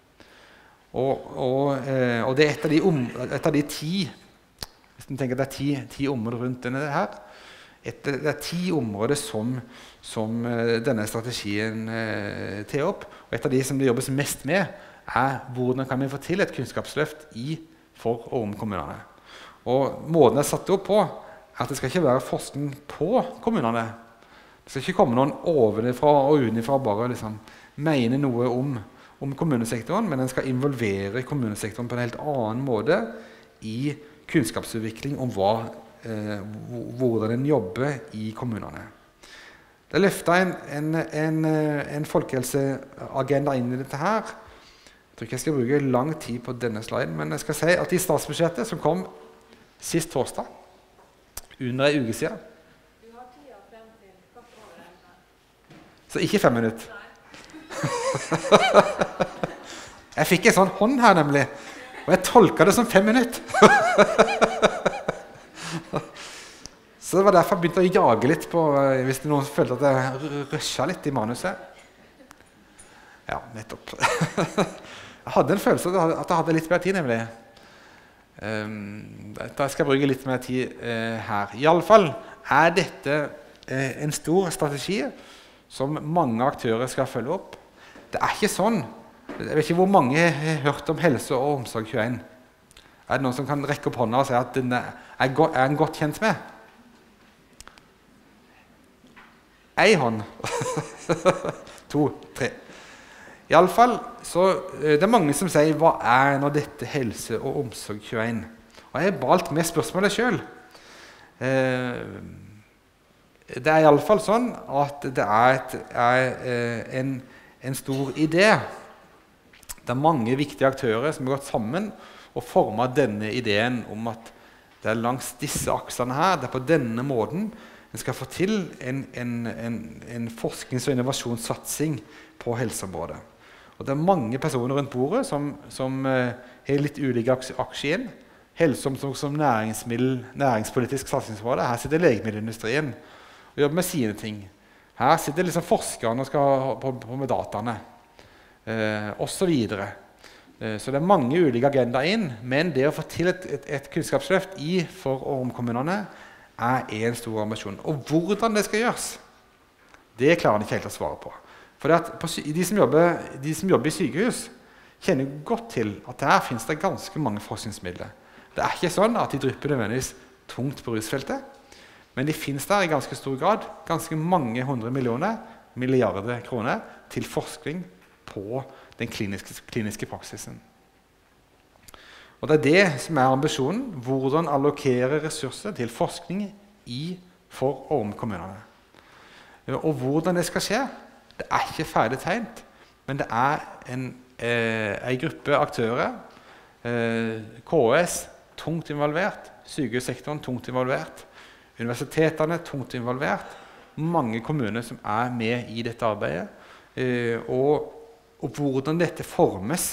Og, og, eh, og det er et av de, om, et av de ti, hvis du tenker at det er ti, ti områder rundt denne her, et, det er ti områder som, som eh, denne strategien eh, tar opp, og et av de som det jobbes mest med, er hvordan kan vi få til et kunnskapsløft i, for og om kommunene. Og måten det er satt opp på, er at det skal ikke være forskning på kommunene. Det skal ikke komme noen ovenfra og utenfra og bare liksom mene noe om, om kommunesektoren, men den skal involvere kommunesektoren på en helt annen måte i kunnskapsutvikling om hva, eh, hvordan den jobber i kommunene. Det er løftet en, en, en, en folkehelseagenda inn i dette her. Jeg tror ikke jeg skal bruke lang tid på denne sliden, men jeg skal si at i statsbudsjettet som kom sist torsdag, under en uke siden. Du har tida frem til kvart over elleve. Så ikke fem minutter. Jeg fikk en sånn hånd her nemlig, og jeg tolket det som fem minutter. Så det var derfor jeg begynte å jage litt på, hvis noen følte at jeg rushet litt i manuset. Ja, nettopp. Jeg hadde en følelse av at jeg hadde litt mer tid, nemlig. Um, da skal jeg bruke litt mer tid uh, her. I alle fall er dette uh, en stor strategi som mange aktører skal følge opp. Det er ikke sånn. Jeg vet ikke hvor mange har hørt om Helse og omsorg tjueen. Er det noen som kan rekke opp hånda og si at den er, er, go er en godt kjent med? Ei hånd. To, tre. I alle fall, så det er mange som sier, hva er nå dette Helse og omsorg tjueen? Og jeg har balt med spørsmålet selv. Eh, det er i alle fall sånn at det er, et, er en, en stor idé. Det er mange viktige aktører som har gått sammen og formet denne ideen om at det er langs disse aksene her, det er på denne måten en skal få til en, en, en, en forsknings- og innovasjonssatsing på helseområdet. Og det er mange personer rundt bordet som, som uh, har litt ulike aksjer. Helseomsorg som næringspolitisk satsingsområde. Her sitter legemiddelindustrien og jobber med sine ting. Her sitter liksom forskerne og skal på, på med dataene. Eh, og så videre. Eh, så det er mange ulike agendaer inn, men det å få til et, et, et kunnskapsløft i for og om kommunene er en stor ambisjon. Og hvordan det skal gjøres, det klarer de ikke helt å svare på. For at på, de, som jobber, de som jobber i sykehus kjenner godt til at der finnes det ganske mange forskningsmidler. Det er ikke sånn at de drypper nødvendigvis tungt på rusfeltet, men de finnes der i ganske stor grad, ganske mange hundre millioner, milliarder kroner til forskning på den kliniske, kliniske praksisen. Og det er det som er ambisjonen, hvordan allokere ressurser til forskning i, for og om kommunene. Og hvordan det skal skje, det er ikke ferdig tegnet, men det er en, eh, en gruppe aktører, eh, K S, tungt involvert, sykehussektoren tungt involvert, universitetene tungt involvert, mange kommuner som er med i dette arbeidet, eh, og, og hvordan dette formes,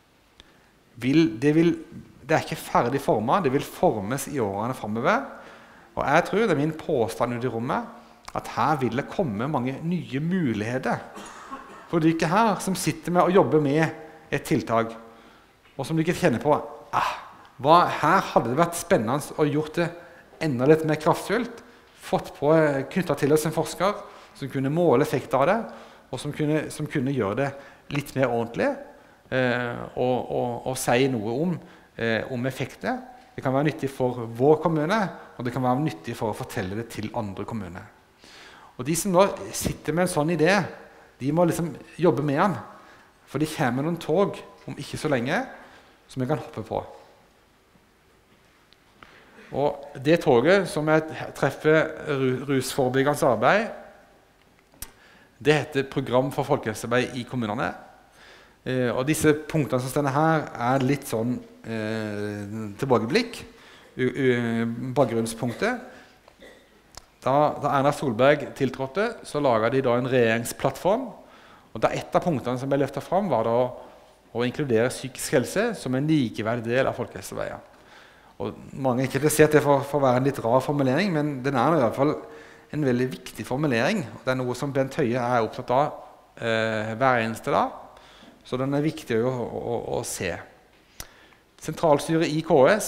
vil, det, vil, det er ikke ferdig formet, det vil formes i årene fremover, og jeg tror det er min påstand ut i rommet, at her vil det komme mange nye muligheter for de ikke her som sitter med og jobber med et tiltak, og som de ikke kjenner på, ah, hva, her hadde det vært spennende å gjort det enda litt mer kraftfullt, fått på, knyttet til oss en forsker som kunne måle effekter av det, og som kunne, som kunne gjøre det litt mer ordentlig, eh, og, og, og si noe om, eh, om effekter. Det kan være nyttig for vår kommune, og det kan være nyttig for å fortelle det til andre kommuner. Og de som nå sitter med en sånn idé, de må liksom jobbe med den, for de kommer med noen tog om ikke så lenge, som vi kan hoppe på. Og det toget som jeg treffer rusforebyggende arbeid, det heter Program for folkehelsearbeid i kommunene. Eh, og disse punktene som stender her er litt sånn eh, tilbakeblikk, bakgrunnspunktet. Da, da Erna Solberg tiltrådte, så laget de da en regjeringsplattform, og da et av punktene som ble løftet fram var da å, å inkludere psykisk helse som en likeverdig del av folkehelsearbeidet. Og mange har kritisert det for, for å være en litt rar formulering, men den er i hvert fall en veldig viktig formulering. Det er noe som Bent Høie er opptatt av eh, hver eneste dag, så den er viktig å, å, å, å se. Sentralstyret i K S,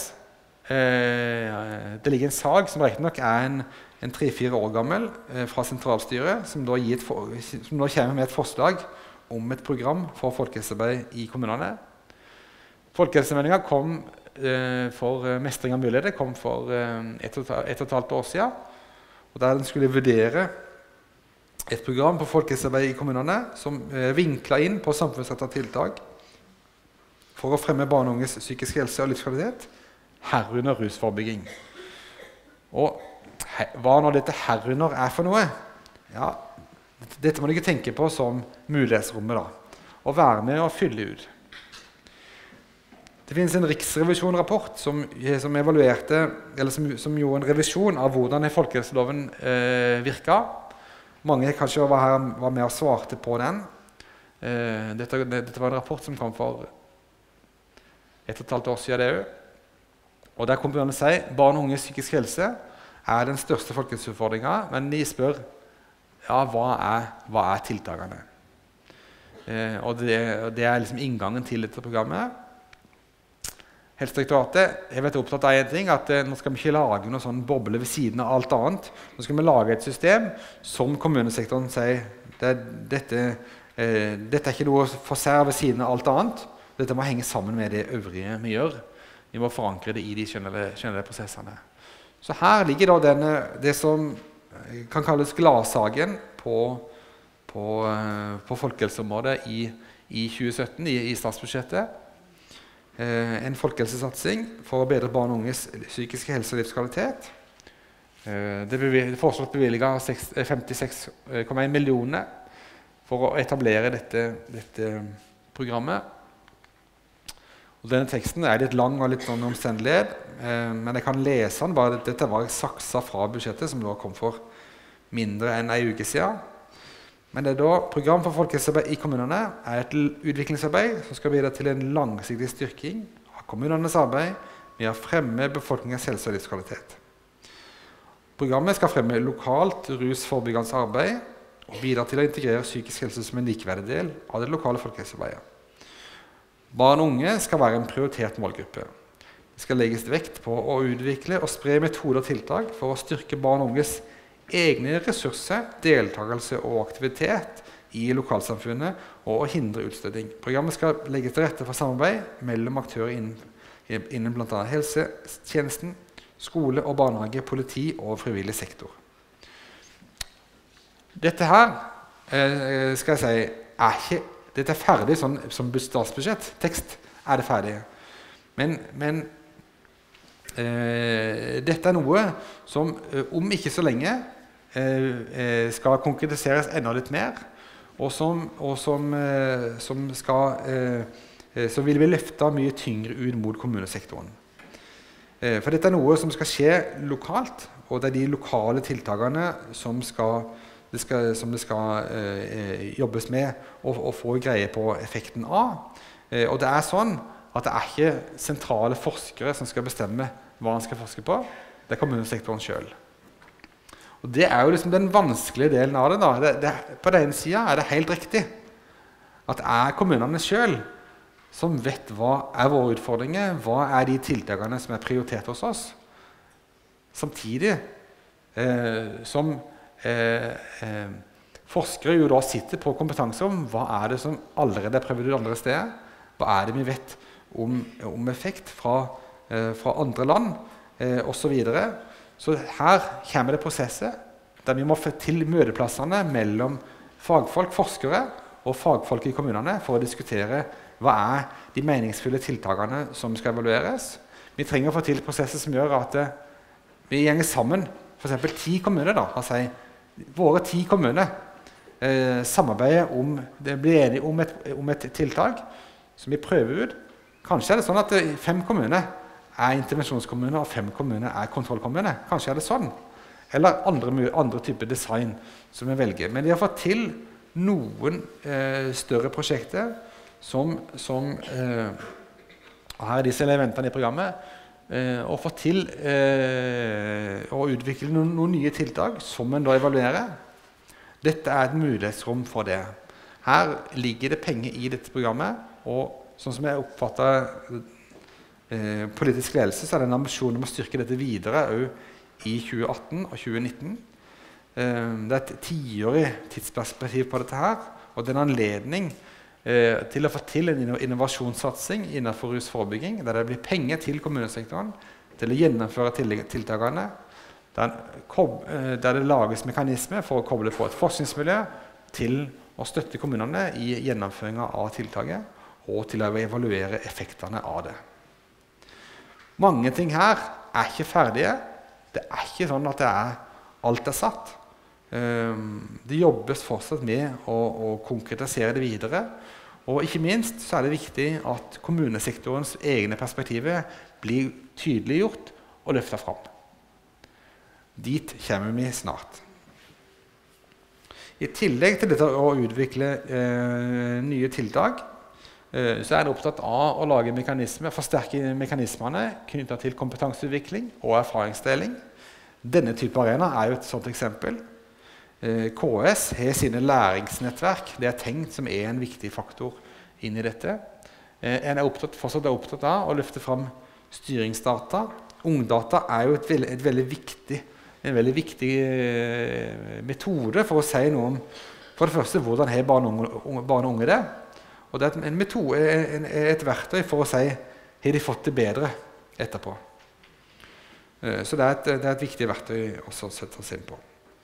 eh, det ligger en sag som riktig nok er en, en tre-fire år gammel eh, fra sentralstyret, som da, et for, som da kommer med et forslag om et program for folkehelsearbeid i kommunene. Folkehelsemeldingen kom for mestring av muligheter kom for et og et halvt år siden, og der den skulle vurdere et program på folkehelsearbeid i kommunene som vinklet inn på samfunnsrettet tiltak for å fremme barn og unges psykisk helse og livskvalitet, herunder rusforebygging. Og hva nå dette herunder er for noe? Ja, dette må du ikke tenke på som mulighetsrommet da, og være med og fylle ut. Det finnes en riksrevisjonsrapport som, som, evaluerte, eller som, som gjorde en revisjon av hvordan folkehelseloven eh, virket. Mange kanskje var, her, var med og svarte på den. Eh, dette, dette var en rapport som kom for et og et halvt år siden det også. Og der kom det an å si barn og unges psykisk helse er den største folkehelseutfordringen, men de spør ja, hva er, hva er tiltakene? Eh, og det, det er liksom inngangen til dette programmet. Helsedirektoratet har vært opptatt av en ting, at eh, nå skal vi ikke lage noen sånn boble ved siden av alt annet. Nå skal vi lage et system som kommunesektoren sier Det er, dette, eh, dette er ikke noe for seg ved siden av alt annet. Dette må henge sammen med det øvrige vi gjør. Vi må forankre det i de generelle, generelle prosessene. Så her ligger da denne, det som kan kalles gladsaken på, på, eh, på folkehelseområdet i, i tjue sytten, i, i statsbudsjettet. Eh, en folkehelsesatsing for å bedre barn og unges psykiske helse og livskvalitet. Eh, det er foreslått bevilget femtiseks komma en millioner for å etablere dette, dette programmet. Og denne teksten er litt lang og litt sånn omstendelig, eh, men jeg kan lese den. Bare dette var saksa fra budsjettet, som da kom for mindre enn en uke siden. Men det er da program for folkehelsearbeid i kommunene er et utviklingsarbeid som skal bidra til en langsiktig styrking av kommunenes arbeid med å fremme befolkningens helse og livskvalitet. Programmet skal fremme lokalt rusforebyggende arbeid og bidra til å integrere psykisk helse som en likeverdig del av det lokale folkehelsearbeidet. Barn og unge skal være en prioritert målgruppe. Det skal legges vekt på å utvikle og spre metoder og tiltak for å styrke barn og unges egne ressurser, deltakelse og aktivitet i lokalsamfunnet og å hindre utstøting. Programmet skal legge til rette for samarbeid mellom aktører innen, innen blant annet helsetjenesten, skole og barnehage, politi og frivillig sektor. Dette her, eh, skal jeg si, er ikke, dette er ferdig sånn, som statsbudsjett. Tekst er det ferdig. Men, men eh, dette er noe som eh, om ikke så lenge eh, skal konkretiseres enda litt mer, og som, og som, eh, som, skal, eh, som vil bli løftet mye tyngre ut mot kommunesektoren. Eh, for dette er noe som skal skje lokalt, og det er de lokale tiltakene som, skal, det, skal, som det skal eh, jobbes med og, og få greie på effekten av. Eh, og det er sånn at det er ikke sentrale forskere som skal bestemme hva man skal forske på. Det er kommunesektoren selv. Og det er jo liksom den vanskelige delen av det. Da. det, det på den ene siden er det helt riktig at det er kommunene selv som vet hva er våre utfordringer, hva er de tiltakene som er prioritert hos oss. Samtidig eh, som eh, eh, forskere jo da sitter på kompetanse om hva er det som allerede er prøvd ut andre steder, hva er det vi vet om, om effekt fra, eh, fra andre land, eh, og så videre. Så her kommer det prosesser der vi må få til møteplassene mellom fagfolk, forskere og fagfolk i kommunene for å diskutere hva er de meningsfulle tiltakene som skal evalueres. Vi trenger å få til prosesser som gjør at uh, vi gjenger sammen, for eksempel ti kommuner, da, altså, våre ti kommuner uh, samarbeider om, det blir enige om et, om et tiltak som vi prøver ut. Kanskje er det sånn at uh, fem kommuner er intervensjonskommuner, og fem kommuner er kontrollkommuner. Kanskje er det sånn. Eller andre, andre typer design som vi velger. Men vi har fått til noen uh, større prosjekter som, som eh, her er disse elementene i programmet, eh, og få til eh, å utvikle noen, noen nye tiltak som en da evaluerer. Dette er et mulighetsrom for det. Her ligger det penger i dette programmet, og sånn som jeg oppfatter eh, politisk ledelse, så er det en ambisjon om å styrke dette videre også i tjue atten og tjue nitten. Eh, det er et tiårig tidsperspektiv på dette her, og det er en anledning Eh, til å få til en innovasjonssatsing innenfor rusforebygging, der det blir penger til kommunesektoren til å gjennomføre tiltakene, der, eh, der det lages mekanismer for å koble på et forskningsmiljø til å støtte kommunene i gjennomføringen av tiltaket og til å evaluere effektene av det. Mange ting her er ikke ferdige. Det er ikke sånn at det er, alt er satt. Eh, det jobbes fortsatt med å, å konkretisere det videre. Og ikke minst så er det viktig at kommunesektorens egne perspektiver blir tydeliggjort og løftet fram. Dit kommer vi snart. I tillegg til dette å utvikle eh, nye tiltak, eh, så er det opptatt av å lage mekanismer, forsterke mekanismene knyttet til kompetanseutvikling og erfaringsdeling. Denne type arena er jo et sånt eksempel. K S har sine læringsnettverk. Det er tenkt som er en viktig faktor inn i dette. En er opptatt, fortsatt er opptatt av å løfte fram styringsdata. Ungdata er jo et veldig, et veldig viktig, en veldig viktig metode for å si noe om For det første, hvordan har barn og unge, barn og unge det? Og det er en metode, en, et verktøy for å si, har de fått det bedre etterpå? Så det er et, det er et viktig verktøy også å sette oss inn på.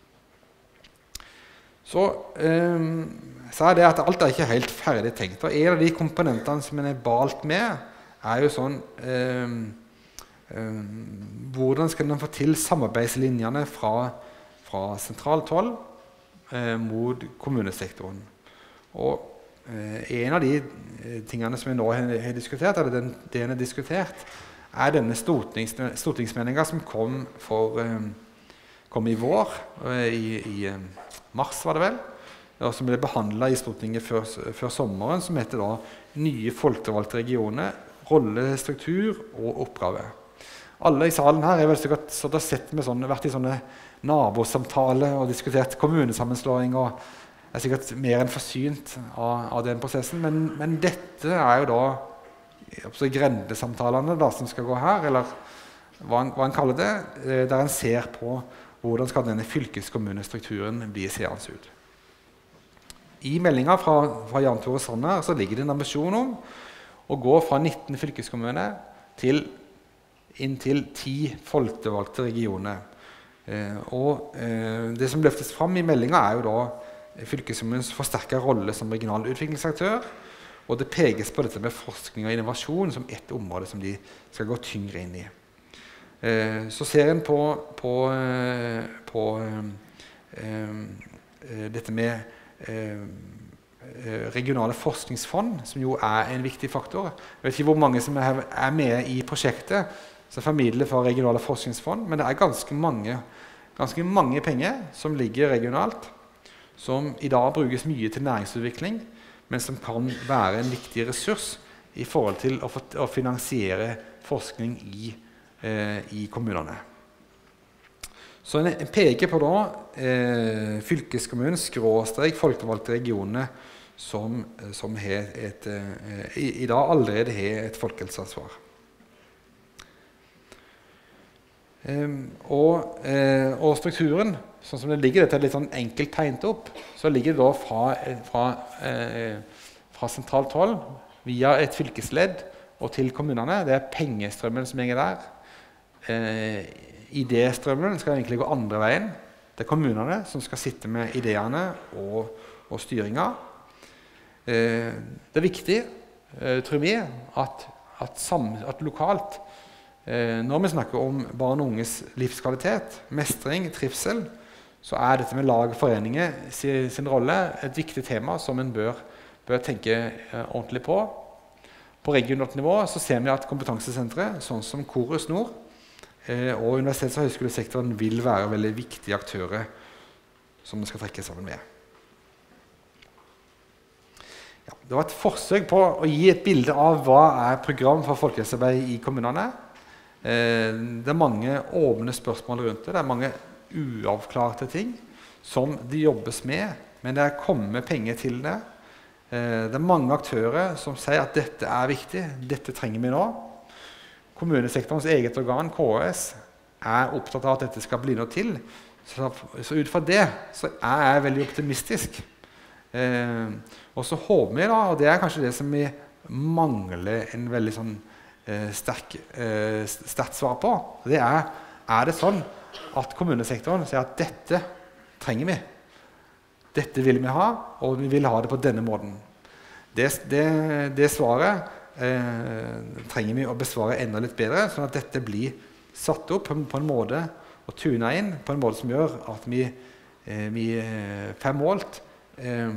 Så eh, sa jeg det at alt er ikke helt ferdig tenkt. Og en av de komponentene som en er balt med, er jo sånn eh, eh, hvordan skal man få til samarbeidslinjene fra, fra sentralt hold eh, mot kommunesektoren. Og eh, en av de tingene som vi nå har, har diskutert, eller den, det en har diskutert, er denne stortings, stortingsmeldingen som kom, for, eh, kom i vår, eh, i, i eh, mars var det vel, og som ble behandlet i Stortinget før, før sommeren, som heter da Nye folkevalgte regioner, rolle, struktur og oppgave. Alle i salen her har vel sikkert så sett med sånne, vært i sånne nabosamtaler og diskutert kommunesammenslåing, og er sikkert mer enn forsynt av, av den prosessen, men, men dette er jo da grendesamtalene da, som skal gå her, eller hva en, hva en kaller det, der en ser på hvordan skal denne fylkeskommunestrukturen bli seende ut. I meldingen fra, fra Jan Tore Sanner så ligger det en ambisjon om å gå fra nitten fylkeskommuner til inntil ti folkevalgte regioner. Eh, og eh, det som løftes fram i meldingen er jo da fylkeskommunens forsterket rolle som regional utviklingsaktør, og det pekes på dette med forskning og innovasjon som et område som de skal gå tyngre inn i. Eh, så ser en på, på, eh, på eh, dette med eh, regionale forskningsfond, som jo er en viktig faktor. Jeg vet ikke hvor mange som er, er med i prosjektet som formidler for regionale forskningsfond, men det er ganske mange, ganske mange penger som ligger regionalt, som i dag brukes mye til næringsutvikling, men som kan være en viktig ressurs i forhold til å, å finansiere forskning i, eh, i kommunene. Så en, en peker på da eh, fylkeskommunen, skråstrek, folkevalgte regionene, som, som har et, eh, i, i dag allerede har et folkehelseansvar. Um, og, eh, og strukturen, sånn som det ligger, dette er litt sånn enkelt tegnet opp, så ligger det da fra, fra, eh, fra sentralt hold, via et fylkesledd og til kommunene. Det er pengestrømmen som henger der. Eh, idéstrømmen skal egentlig gå andre veien. Det er kommunene som skal sitte med ideene og, og styringen. Eh, det er viktig, eh, tror vi, at, at, sam, at lokalt, Eh, når vi snakker om barn og unges livskvalitet, mestring, trivsel, så er dette med lag og foreninger sin, sin rolle et viktig tema som en bør, bør tenke eh, ordentlig på. På regionalt nivå så ser vi at kompetansesentre, sånn som Korus Nord eh, og universitets- og høyskolesektoren vil være veldig viktige aktører som vi skal trekke sammen med. Ja, det var et forsøk på å gi et bilde av hva er program for folkehelsearbeid i kommunene. Det er mange åpne spørsmål rundt det. Det er mange uavklarte ting som det jobbes med, men det er kommet penger til det. Det er mange aktører som sier at dette er viktig, dette trenger vi nå. Kommunesektorens eget organ, K S, er opptatt av at dette skal bli noe til. Så, så ut fra det så er jeg veldig optimistisk. Og så håper vi da, og det er kanskje det som vi mangler en veldig sånn Sterk, eh, sterkt svar på. Det er, er det sånn at kommunesektoren sier at dette trenger vi. Dette vil vi ha, og vi vil ha det på denne måten. Det, det, det svaret eh, trenger vi å besvare enda litt bedre, sånn at dette blir satt opp på, på en måte og tunet inn på en måte som gjør at vi, eh, vi får målt eh,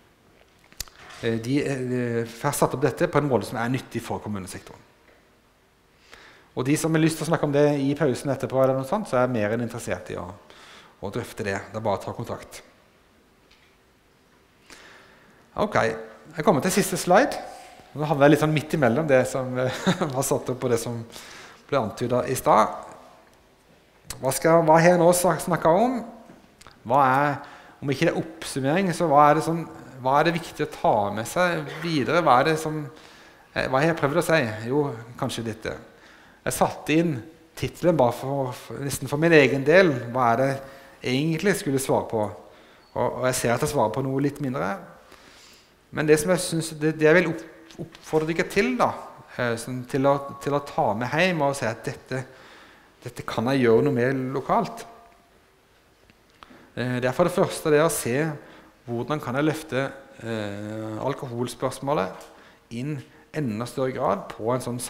de eh, får satt opp dette på en måte som er nyttig for kommunesektoren. Og de som har lyst til å snakke om det i pausen etterpå, eller noe sånt, så er jeg mer enn interessert i å, å drøfte det. Det er bare å ta kontakt. Ok, jeg kommer til siste slide. Nå havner jeg litt sånn midt imellom det som var satt opp og det som ble antydet i stad. Hva, skal, hva har jeg nå snakket om? Hva er, om ikke det er oppsummering, så hva er det, sånn, hva er det viktig å ta med seg videre? Hva er det som, hva har jeg prøvd å si? Jo, kanskje dette. Jeg satte inn titelen bare for, for, nesten for min egen del. Hva er det egentlig jeg skulle svare på? Og, og jeg ser at jeg svarer på noe litt mindre. Men det som jeg, synes, det, det jeg vil opp, oppfordre dere til, da, eh, sånn, til, å, til å ta med hjem og si at dette, dette kan jeg gjøre noe med lokalt. Eh, det er for det første det å se hvordan kan jeg løfte eh, alkoholspørsmålet inn enda større grad på en sånn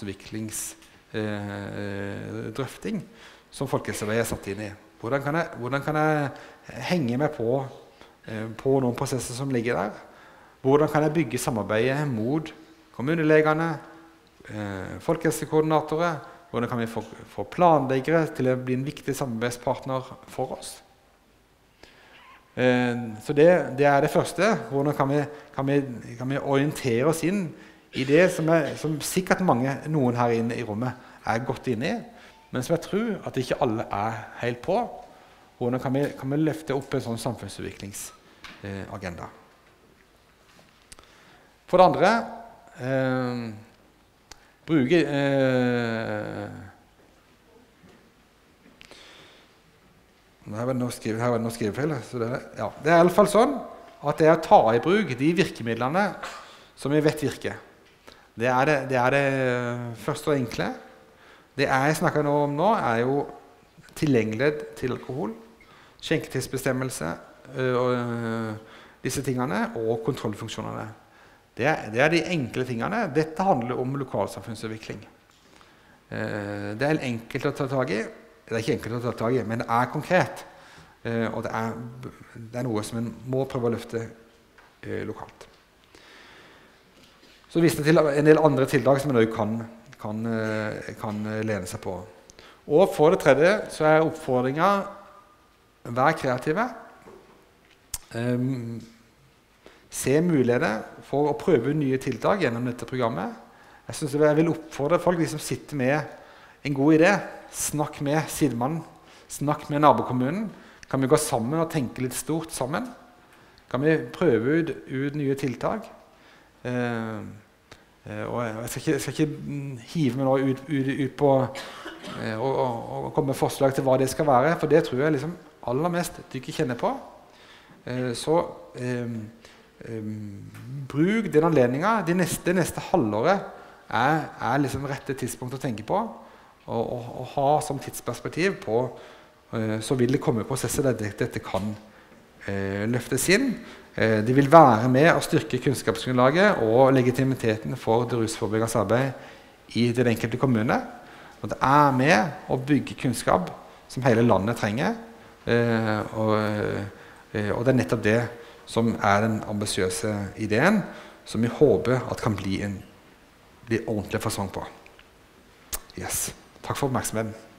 samfunnsutviklingsdrøfting eh, som Folkehelsearbeidet er satt inn i. Hvordan kan jeg, hvordan kan jeg henge meg på, eh, på noen prosesser som ligger der? Hvordan kan jeg bygge samarbeidet mot kommunelegene, eh, folkehelsekoordinatorer? Hvordan kan vi få, få planleggere til å bli en viktig samarbeidspartner for oss? Eh, så det, det er det første. Hvordan kan vi, kan vi, kan vi orientere oss inn i det som, er, som sikkert mange, noen her inne i rommet er godt inne i, men som jeg tror at ikke alle er helt på. Hvordan kan vi, kan vi løfte opp en sånn samfunnsutviklingsagenda? Eh, For det andre, eh, bruke eh, Her var det noe skrivefeil. Så det, ja. det er i alle fall sånn at det er å ta i bruk de virkemidlene som vi vet virker. Det er det, det, er det første og enkle. Det jeg snakker nå om nå, er jo tilgjengelighet til alkohol, skjenketidsbestemmelse, øh, og, øh, disse tingene, og kontrollfunksjonene. Det er, det er de enkle tingene. Dette handler om lokalsamfunnsutvikling. Eh, det er enkelt å ta tag i. Det er ikke enkelt å ta tag i, men det er konkret. Eh, og det er, det er noe som en må prøve å løfte eh, lokalt. Så viste det til en del andre tiltak som en også kan, kan, kan lene seg på. Og for det tredje så er oppfordringen vær kreative. Um, se muligheter for å prøve nye tiltak gjennom dette programmet. Jeg synes jeg vil oppfordre folk de som sitter med en god idé. Snakk med sidemannen, snakk med nabokommunen. Kan vi gå sammen og tenke litt stort sammen? Kan vi prøve ut, ut nye tiltak? Uh, uh, og jeg skal ikke, skal ikke hive meg nå ut, ut, ut på uh, og, og, og komme med forslag til hva det skal være, for det tror jeg liksom aller mest dere kjenner på. Uh, så uh, um, bruk den anledningen. Det neste, neste halvåret er, er liksom rette tidspunkt å tenke på, og, og, og ha som tidsperspektiv på uh, så vil det komme prosesser der dette, dette kan uh, løftes inn. De vil være med å styrke kunnskapsgrunnlaget og legitimiteten for det rusforebyggende arbeid i den enkelte kommune. Og det er med å bygge kunnskap som hele landet trenger. Eh, og, eh, og det er nettopp det som er den ambisiøse ideen, som vi håper at kan bli en bli ordentlig fasong på. Yes. Takk for oppmerksomheten.